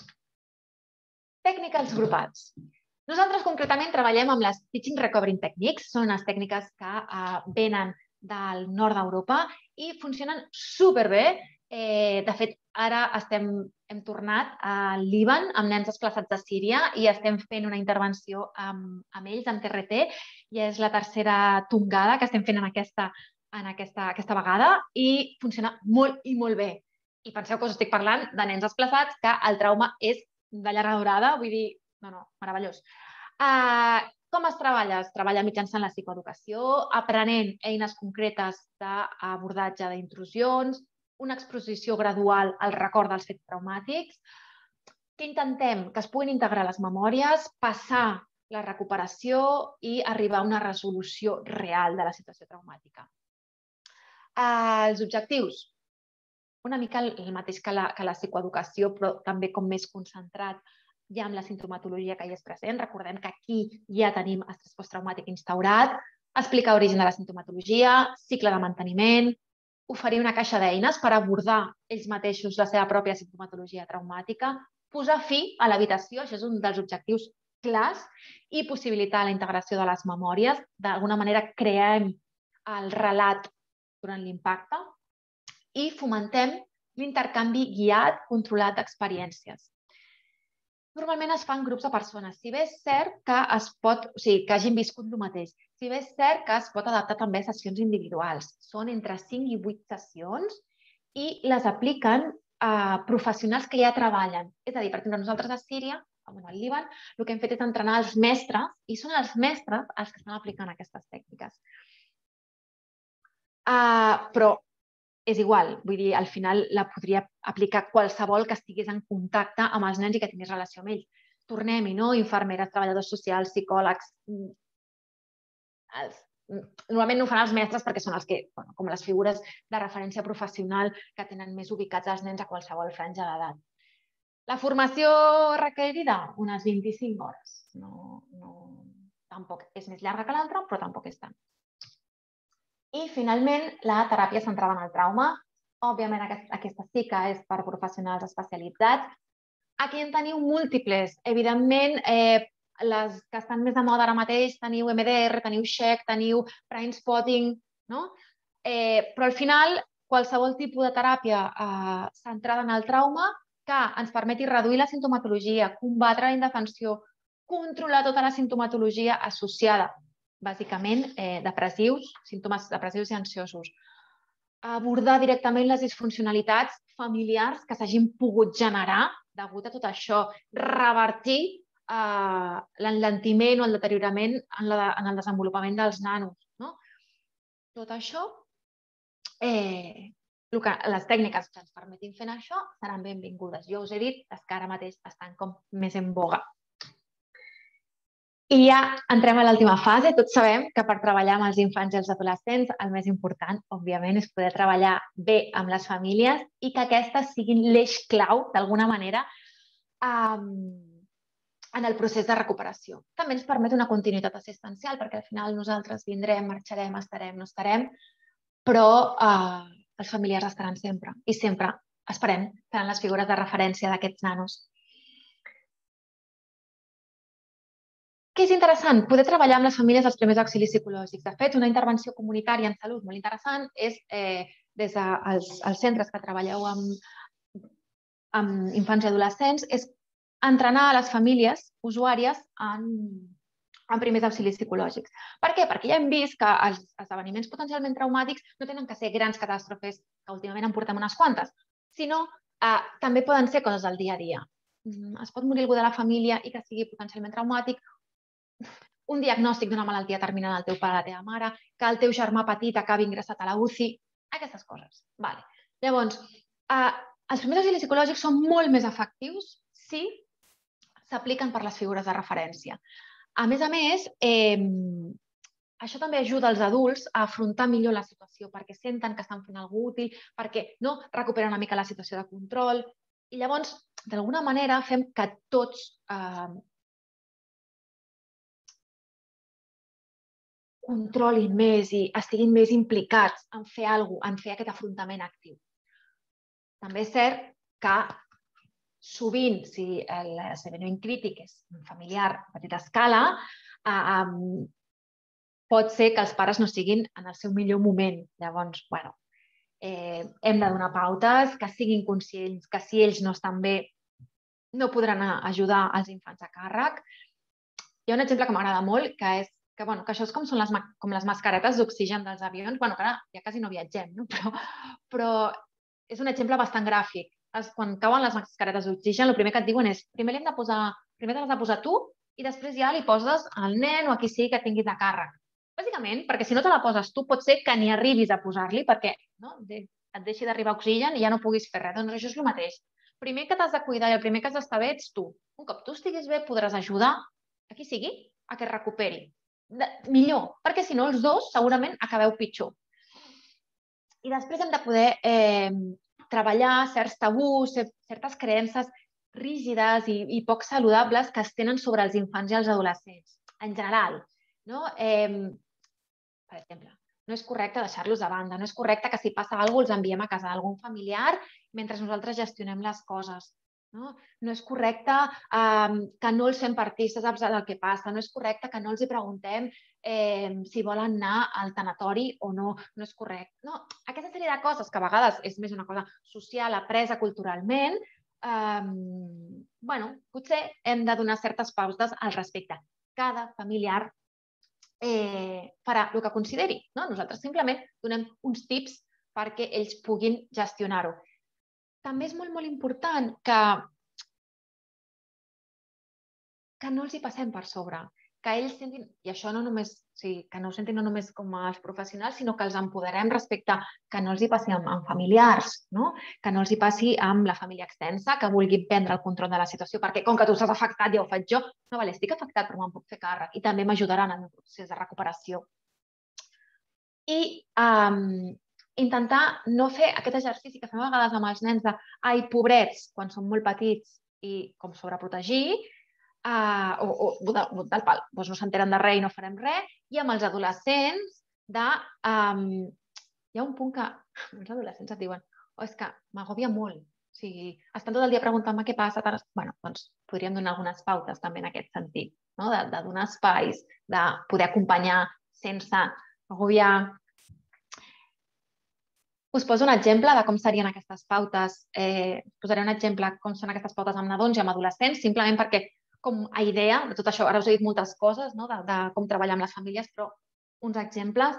Tècniques grupals. Nosaltres concretament treballem amb les Teaching Recovering Techniques, són unes tècniques que venen del nord d'Europa i funcionen superbé. De fet, ara hem tornat al Líban amb nens desplaçats de Síria i estem fent una intervenció amb ells, amb TRT, i és la tercera tongada que estem fent en aquesta vegada i funciona molt i molt bé. I penseu que us estic parlant de nens desplaçats, que el trauma és de llarga durada, vull dir, meravellós. Com es treballa? Es treballa mitjançant la psicoeducació, aprenent eines concretes d'abordatge d'intrusions, una exposició gradual al record dels fets traumàtics, que intentem que es puguin integrar les memòries, passar la recuperació i arribar a una resolució real de la situació traumàtica. Els objectius, una mica el mateix que la psicoeducació, però també com més concentrat ja amb la sintomatologia que hi és present. Recordem que aquí ja tenim estrès posttraumàtic instaurat, explicar l'origen de la sintomatologia, cicle de manteniment, oferir una caixa d'eines per abordar ells mateixos la seva pròpia sintomatologia traumàtica, posar fi a l'evitació, això és un dels objectius clars, i possibilitar la integració de les memòries. D'alguna manera creem el relat durant l'impacte i fomentem l'intercanvi guiat, controlat d'experiències. Normalment es fan grups de persones. Si bé és cert que que hagin viscut el mateix, si bé és cert que es pot adaptar també a sessions individuals. Són entre 5 i 8 sessions i les apliquen professionals que ja treballen. És a dir, per exemple, nosaltres a Síria, al Líban, el que hem fet és entrenar els mestres i són els mestres els que estan aplicant aquestes tècniques. Però és igual, vull dir, al final la podria aplicar qualsevol que estigués en contacte amb els nens i que tingués relació amb ells. Tornem-hi, no? Infermeres, treballadors socials, psicòlegs. Normalment no ho fan els mestres perquè són els que, com les figures de referència professional que tenen més ubicats els nens a qualsevol franja d'edat. La formació requerida, unes 25 hores. Tampoc és més llarga que l'altra, però tampoc és tant. I, finalment, la teràpia centrada en el trauma. Òbviament, aquesta sí que és per professionals especialitzats. Aquí en teniu múltiples. Evidentment, les que estan més de moda ara mateix, teniu MDR, teniu Sheck, teniu Brain Spotting, no? Però al final, qualsevol tipus de teràpia centrada en el trauma que ens permeti reduir la simptomatologia, combatre la indefensió, controlar tota la simptomatologia associada, bàsicament, depressius, símptomes depressius i ansiosos. Abordar directament les disfuncionalitats familiars que s'hagin pogut generar degut a tot això, revertir l'enlentiment o el deteriorament en el desenvolupament dels nanos. Tot això, les tècniques que ens permetin fer això seran benvingudes. Jo us he dit les que ara mateix estan com més en boga. I ja entrem a l'última fase. Tots sabem que per treballar amb els infants i els adolescents el més important, òbviament, és poder treballar bé amb les famílies i que aquestes siguin l'eix clau, d'alguna manera, en el procés de recuperació. També ens permet una continuïtat assistencial, perquè al final nosaltres vindrem, marxarem, estarem, no estarem, però els familiars estaran sempre i sempre, esperem, seran les figures de referència d'aquests nanos. Què és interessant? Poder treballar amb les famílies els primers auxilis psicològics. De fet, una intervenció comunitària en salut molt interessant és, des dels centres que treballeu amb infants i adolescents, és entrenar a les famílies usuàries en primers auxilis psicològics. Per què? Perquè ja hem vist que els esdeveniments potencialment traumàtics no tenen que ser grans catàstrofes, que últimament en portem unes quantes, sinó també poden ser coses del dia a dia. Es pot morir algú de la família i que sigui potencialment traumàtic, un diagnòstic d'una malaltia terminal al teu pare o a la teva mare, que el teu germà petit acabi ingressat a la UCI, aquestes coses. Llavors, els primers auxilis psicològics són molt més efectius si s'apliquen per les figures de referència. A més, això també ajuda els adults a afrontar millor la situació, perquè senten que estan fent alguna cosa útil, perquè recuperen una mica la situació de control. I llavors, d'alguna manera, fem que tots controlin més i estiguin més implicats en fer alguna cosa, en fer aquest afrontament actiu. També és cert que sovint, si l'esdeveniment crític és familiar a petita escala, pot ser que els pares no siguin en el seu millor moment. Llavors, hem de donar pautes, que siguin conscients que si ells no estan bé no podran ajudar els infants a càrrec. Hi ha un exemple que m'agrada molt, que és que això és com les mascaretes d'oxigen dels avions. Que ara ja quasi no viatgem, però és un exemple bastant gràfic. Quan cauen les mascaretes d'oxigen, el primer que et diuen és primer te l'has de posar tu i després ja li poses al nen o a qui sigui que tinguis a càrrec. Bàsicament, perquè si no te la poses tu, pot ser que ni arribis a posar-li perquè et deixi d'arribar oxigen i ja no puguis fer res. Doncs això és el mateix. Primer que t'has de cuidar i el primer que has d'estar bé ets tu. Un cop tu estiguis bé, podràs ajudar a qui sigui a que es recuperi. Millor, perquè si no els dos segurament acabeu pitjor. I després hem de poder treballar certs tabús, certes creences rígides i poc saludables que es tenen sobre els infants i els adolescents, en general. Per exemple, no és correcte deixar-los de banda, no és correcte que si passa alguna cosa els enviem a casa d'algun familiar mentre nosaltres gestionem les coses. No és correcte que no els fem partícips del que passa, no és correcte que no els preguntem si volen anar al tanatori o no, no és correcte. Aquesta sèrie de coses que a vegades és més una cosa social, apresa culturalment, potser hem de donar certes pautes al respecte. Cada familiar farà el que consideri. Nosaltres simplement donem uns tips perquè ells puguin gestionar-ho. També és molt, molt important que no els hi passem per sobre, que ells sentin, i això no només, que no ho sentin no només com els professionals, sinó que els empoderem respecte que no els hi passi amb familiars, que no els hi passi amb la família extensa, que vulguin prendre el control de la situació, perquè com que tu estàs afectat, ja ho faig jo, no, estic afectat però me'n puc fer càrrec i també m'ajudaran en el procés de recuperació. I intentar no fer aquest exercici que fem a vegades amb els nens de ai, pobrets, quan són molt petits, i com sobreprotegir, o del pal, doncs no s'enteren de res i no farem res, i amb els adolescents hi ha un punt que els adolescents et diuen és que m'agòbia molt, o sigui, estan tot el dia preguntant-me què passa, doncs podríem donar algunes pautes també en aquest sentit, de donar espais, de poder acompanyar sense agobiar. Us poso un exemple de com serien aquestes pautes. Posaré un exemple com són aquestes pautes amb nadons i amb adolescents, simplement perquè com a idea de tot això, ara us he dit moltes coses de com treballar amb les famílies, però uns exemples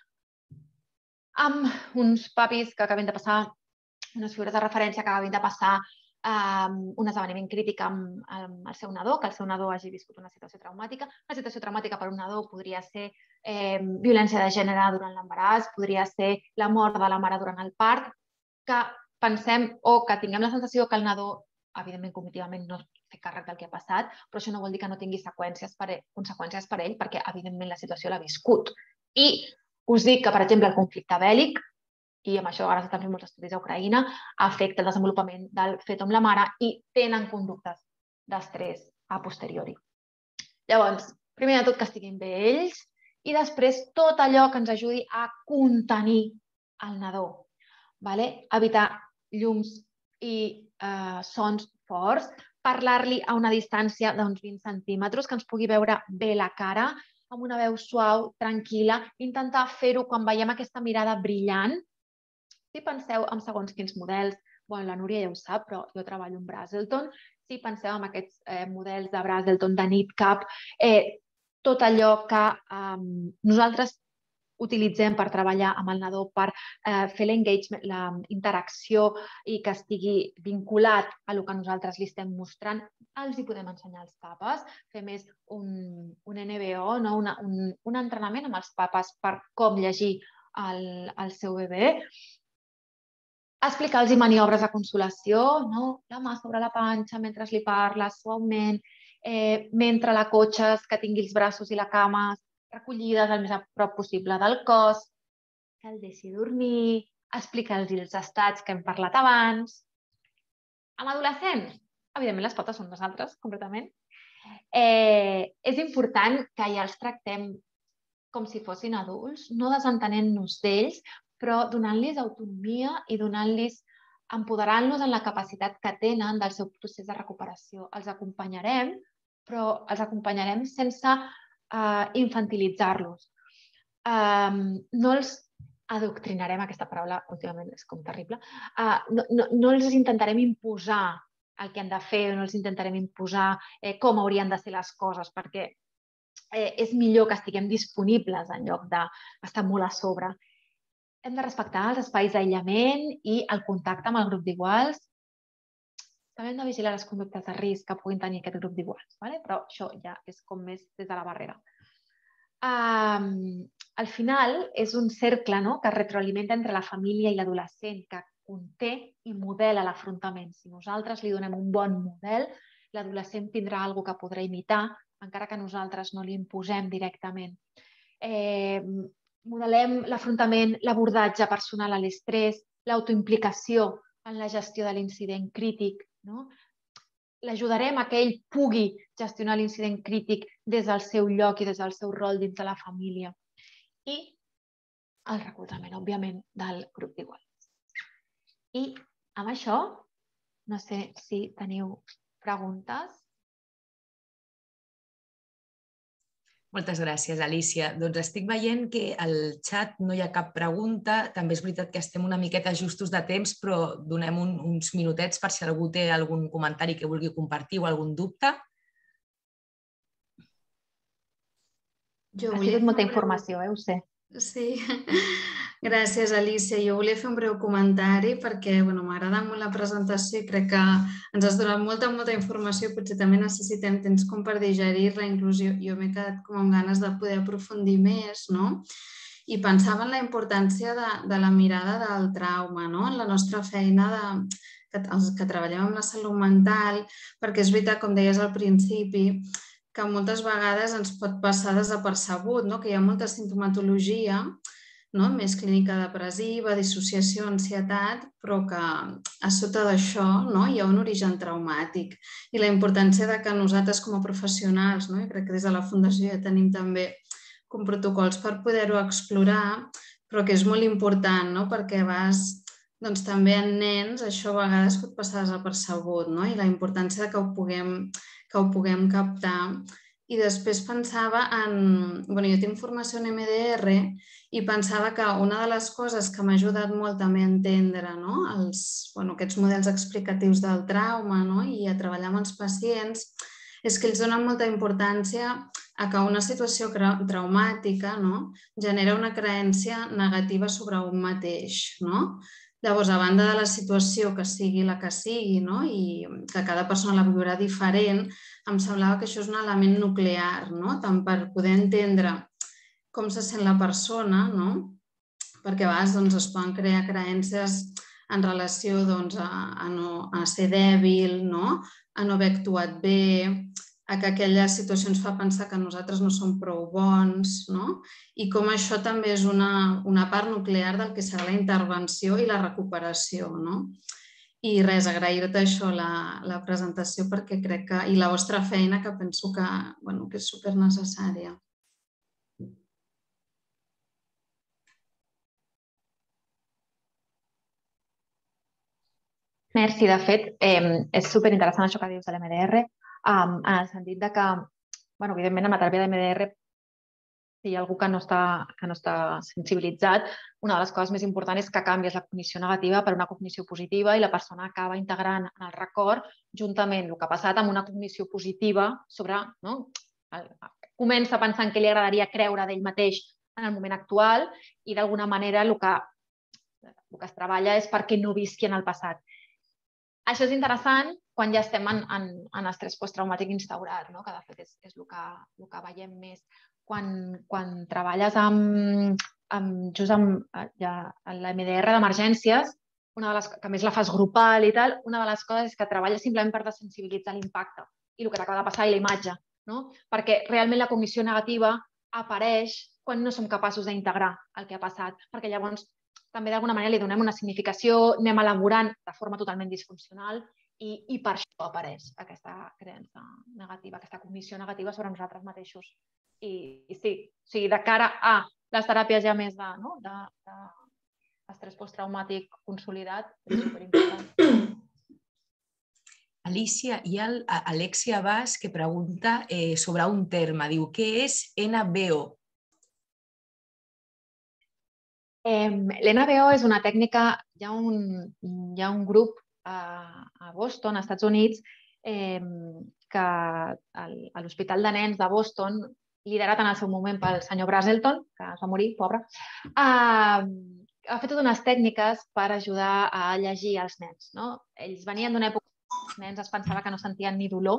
amb uns papis que acaben de passar, unes figures de referència que acaben de passar un esdeveniment crític amb el seu nadó, que el seu nadó hagi viscut una situació traumàtica. Una situació traumàtica per un nadó podria ser violència de gènere durant l'embaràs, podria ser la mort de la mare durant el part, que pensem o que tinguem la sensació que el nadó, evidentment, cognitivament no fer càrrec del que ha passat, però això no vol dir que no tingui conseqüències per ell, perquè, evidentment, la situació l'ha viscut. I us dic que, per exemple, el conflicte bèl·lic, i amb això ara s'estan fent molts estudis a Ucraïna, afecta el desenvolupament del feto amb la mare i tenen conductes d'estrès a posteriori. Llavors, primer de tot que estiguin bé ells i després tot allò que ens ajudi a contenir el nadó. Evitar llums i sons forts, parlar-li a una distància d'uns 20 centímetres, que ens pugui veure bé la cara, amb una veu suau, tranquil·la, intentar fer-ho quan veiem aquesta mirada brillant. Si penseu en segons quins models, la Núria ja ho sap, però jo treballo en Braselton, si penseu en aquests models de Braselton, de Knitcap, tot allò que nosaltres utilitzem per treballar amb el nadó, per fer l'engagement, la interacció i que estigui vinculat a el que nosaltres li estem mostrant, els hi podem ensenyar als papes, fer més un NBO, un entrenament amb els papes per com llegir el seu bebè, explicar-los maniobres de consolació, la mà sobre la panxa mentre li parles suaument, mentre la cotxes, que tingui els braços i la cama recollides el més a prop possible del cos, que el deixi dormir, explicar-los els estats que hem parlat abans. Amb adolescents, evidentment les pautes són nosaltres, completament. És important que ja els tractem com si fossin adults, no desentenent-nos d'ells, però donant-los autonomia i empoderant-los en la capacitat que tenen del seu procés de recuperació. Els acompanyarem, però els acompanyarem sense infantilitzar-los. No els adoctrinarem, aquesta paraula últimament és com terrible, no els intentarem imposar el que han de fer, no els intentarem imposar com haurien de ser les coses, perquè és millor que estiguem disponibles en lloc d'estar molt a sobre. Hem de respectar els espais d'aïllament i el contacte amb el grup d'iguals. També hem de vigilar les conductes de risc que puguin tenir aquest grup d'iguals, però això ja és com més des de la barrera. Al final és un cercle que es retroalimenta entre la família i l'adolescent, que conté i modela l'afrontament. Si nosaltres li donem un bon model, l'adolescent tindrà alguna cosa que podrà imitar, encara que nosaltres no li imposem directament. Modelem l'afrontament, l'abordatge personal a l'estrès, l'autoimplicació en la gestió de l'incident crític. L'ajudarem a que ell pugui gestionar l'incident crític des del seu lloc i des del seu rol dins de la família. I el recolzament, òbviament, del grup d'iguals. I amb això, no sé si teniu preguntes. Moltes gràcies, Alicia. Doncs estic veient que al xat no hi ha cap pregunta. També és veritat que estem una miqueta justos de temps, però donem uns minutets per si algú té algun comentari que vulgui compartir o algun dubte. Ha sigut molta informació, ho sé. Sí, gràcies, Alicia. Jo volia fer un breu comentari perquè m'ha agradat molt la presentació i crec que ens has donat molta informació. Potser també necessitem temps com per digerir-la. Inclús jo m'he quedat com amb ganes de poder aprofundir més, i pensava en la importància de la mirada del trauma, en la nostra feina els que treballem amb la salut mental, perquè és veritat, com deies al principi, que moltes vegades ens pot passar desapercebut, que hi ha molta simptomatologia més clínica depressiva, dissociació, ansietat, però que a sota d'això hi ha un origen traumàtic. I la importància de que nosaltres com a professionals, i crec que des de la Fundació ja tenim també com protocols per poder-ho explorar, però que és molt important, perquè també en nens això a vegades pot passar desapercebut, i la importància que ho puguem captar. I després pensava en... Jo tinc formació en MDR i pensava que una de les coses que m'ha ajudat molt també a entendre aquests models explicatius del trauma i a treballar amb els pacients és que ells donen molta importància a que una situació traumàtica genera una creença negativa sobre un mateix. Llavors, a banda de la situació que sigui la que sigui i que cada persona la viurà diferent, em semblava que això és un element nuclear, tant per poder entendre com se sent la persona, perquè a vegades es poden crear creences en relació a ser dèbil, a no haver actuat bé, a que aquella situació ens fa pensar que nosaltres no som prou bons, i com això també és una part nuclear del que serà la intervenció i la recuperació. I res, agrair-te això, la presentació, perquè crec que... i la vostra feina, que penso que és supernecessària. Merci, de fet, és superinteressant això que dius de l'MDR, en el sentit que, evidentment, en la teràpia de MDR, si hi ha algú que no està sensibilitzat, una de les coses més importants és que canvies la cognició negativa per una cognició positiva i la persona acaba integrant en el record juntament el que ha passat amb una cognició positiva sobre... Comença pensant què li agradaria creure d'ell mateix en el moment actual i d'alguna manera el que es treballa és perquè no visqui en el passat. Això és interessant quan ja estem en estrès posttraumàtic instaurat, que de fet és el que veiem més. Quan treballes just amb la MDR d'emergències, que a més la fas grupal i tal, una de les coses és que treballes simplement per desensibilitzar l'impacte i el que t'acaba de passar i la imatge, perquè realment la cognició negativa apareix quan no som capaços d'integrar el que ha passat, perquè llavors també d'alguna manera li donem una significació, anem elaborant de forma totalment disfuncional i per això apareix aquesta creença negativa, aquesta cognició negativa sobre nosaltres mateixos. I sí, de cara a les teràpies ja més d'estrès posttraumàtic consolidat, és superimportant. Alicia, hi ha Alexia Bas que pregunta sobre un terme. Diu, què és NBO? L'NBO és una tècnica, hi ha un grup a Boston, als Estats Units, que a l'Hospital de Nens de Boston, liderat en el seu moment pel senyor Brazelton, que es va morir, pobre, ha fet totes unes tècniques per ajudar a llegir els nens. Ells venien d'una època que els nens es pensava que no sentien ni dolor,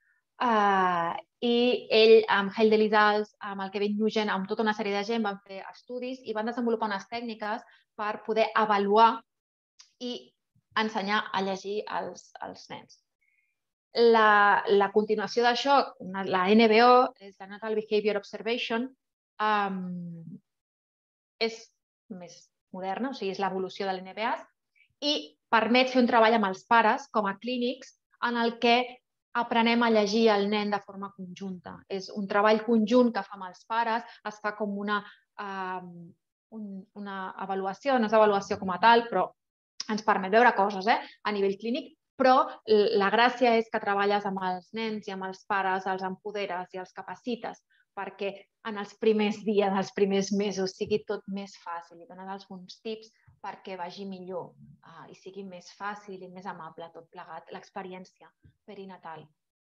i ell, amb Heil Delizals, amb el Kevin Nugent, amb tota una sèrie de gent, van fer estudis i van desenvolupar unes tècniques per poder avaluar i ensenyar a llegir als nens. La continuació d'això, la NBO, és la Natal Behavior Observation, és més moderna, o sigui, és l'evolució de l'NBA i permet fer un treball amb els pares com a clínics en el que aprenem a llegir el nen de forma conjunta. És un treball conjunt que fa amb els pares, es fa com una avaluació, no és avaluació com a tal, però ens permet veure coses a nivell clínic, però la gràcia és que treballes amb els nens i amb els pares, els empoderes i els capacites perquè en els primers dies, els primers mesos, sigui tot més fàcil i dones alguns tips perquè vagi millor i sigui més fàcil i més amable tot plegat, l'experiència perinatal.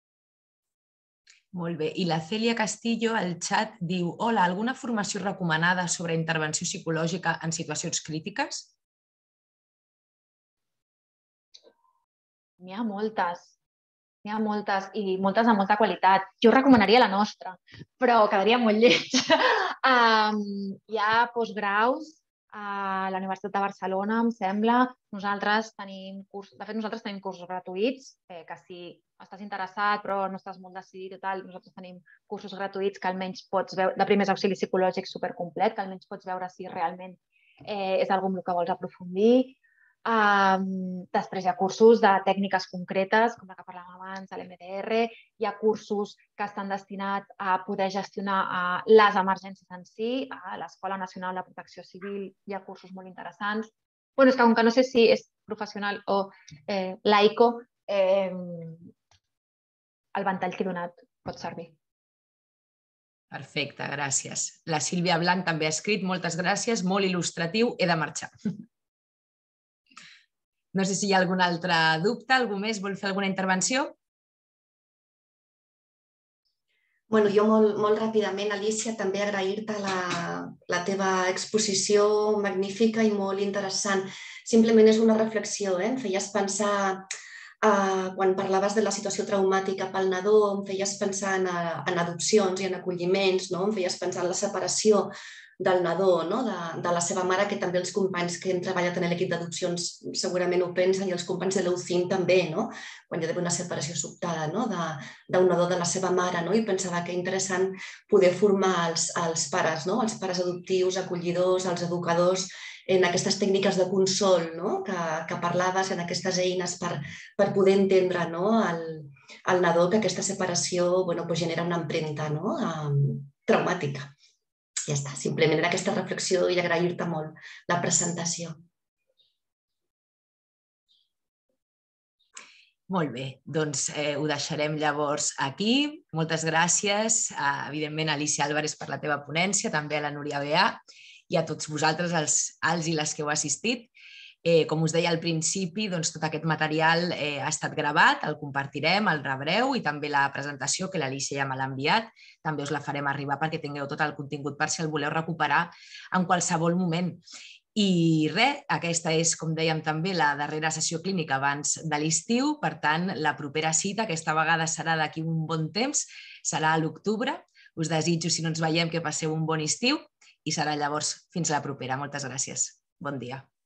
Molt bé. I la Cèlia Castillo al xat diu: hola, alguna formació recomanada sobre intervenció psicològica en situacions crítiques? N'hi ha moltes i moltes de molta qualitat. Jo recomanaria la nostra, però quedaria molt lleig. Hi ha postgraus a la Universitat de Barcelona, em sembla. Nosaltres tenim cursos gratuïts, que si estàs interessat però no estàs molt decidit i tal, nosaltres tenim cursos gratuïts que almenys pots veure, de primers auxilis psicològics supercomplet, que almenys pots veure si realment és alguna que vols aprofundir. Després hi ha cursos de tècniques concretes, com la que parlàvem abans, l'MDR. Hi ha cursos que estan destinats a poder gestionar les emergències en si. A l'Escola Nacional de Protecció Civil hi ha cursos molt interessants. És que com que no sé si és professional o laico, el ventall que he donat pot servir. Perfecte, gràcies. La Sílvia Blanc també ha escrit, moltes gràcies, molt il·lustratiu, he de marxar. No sé si hi ha algun altre dubte, algú més vol fer alguna intervenció? Bueno, jo molt ràpidament, Alicia, també agrair-te la teva exposició magnífica i molt interessant. Simplement és una reflexió, em feies pensar, quan parlaves de la situació traumàtica pel nadó, em feies pensar en adopcions i en acolliments, em feies pensar en la separació del nadó, de la seva mare, que també els companys que hem treballat en l'equip d'adopcions segurament ho pensen, i els companys de l'UCIN també, quan hi ha d'haver una separació sobtada d'un nadó de la seva mare, i pensava que interessant poder formar els pares adoptius, acollidors, els educadors, en aquestes tècniques de consol que parlaves, en aquestes eines per poder entendre al nadó que aquesta separació genera una empremta traumàtica. Ja està, simplement era aquesta reflexió i agrair-te molt la presentació. Molt bé, doncs ho deixarem llavors aquí. Moltes gràcies, evidentment, a Alicia Álvarez per la teva ponència, també a la Núria Beà i a tots vosaltres, els i les que heu assistit. Com us deia al principi, tot aquest material ha estat gravat, el compartirem, el rebreu, i també la presentació, que l'Alicia ja me l'ha enviat, també us la farem arribar perquè tingueu tot el contingut per si el voleu recuperar en qualsevol moment. I res, aquesta és, com dèiem també, la darrera sessió clínica abans de l'estiu. Per tant, la propera cita, aquesta vegada serà d'aquí un bon temps, serà a l'octubre. Us desitjo, si no ens veiem, que passeu un bon estiu i serà llavors fins a la propera. Moltes gràcies. Bon dia.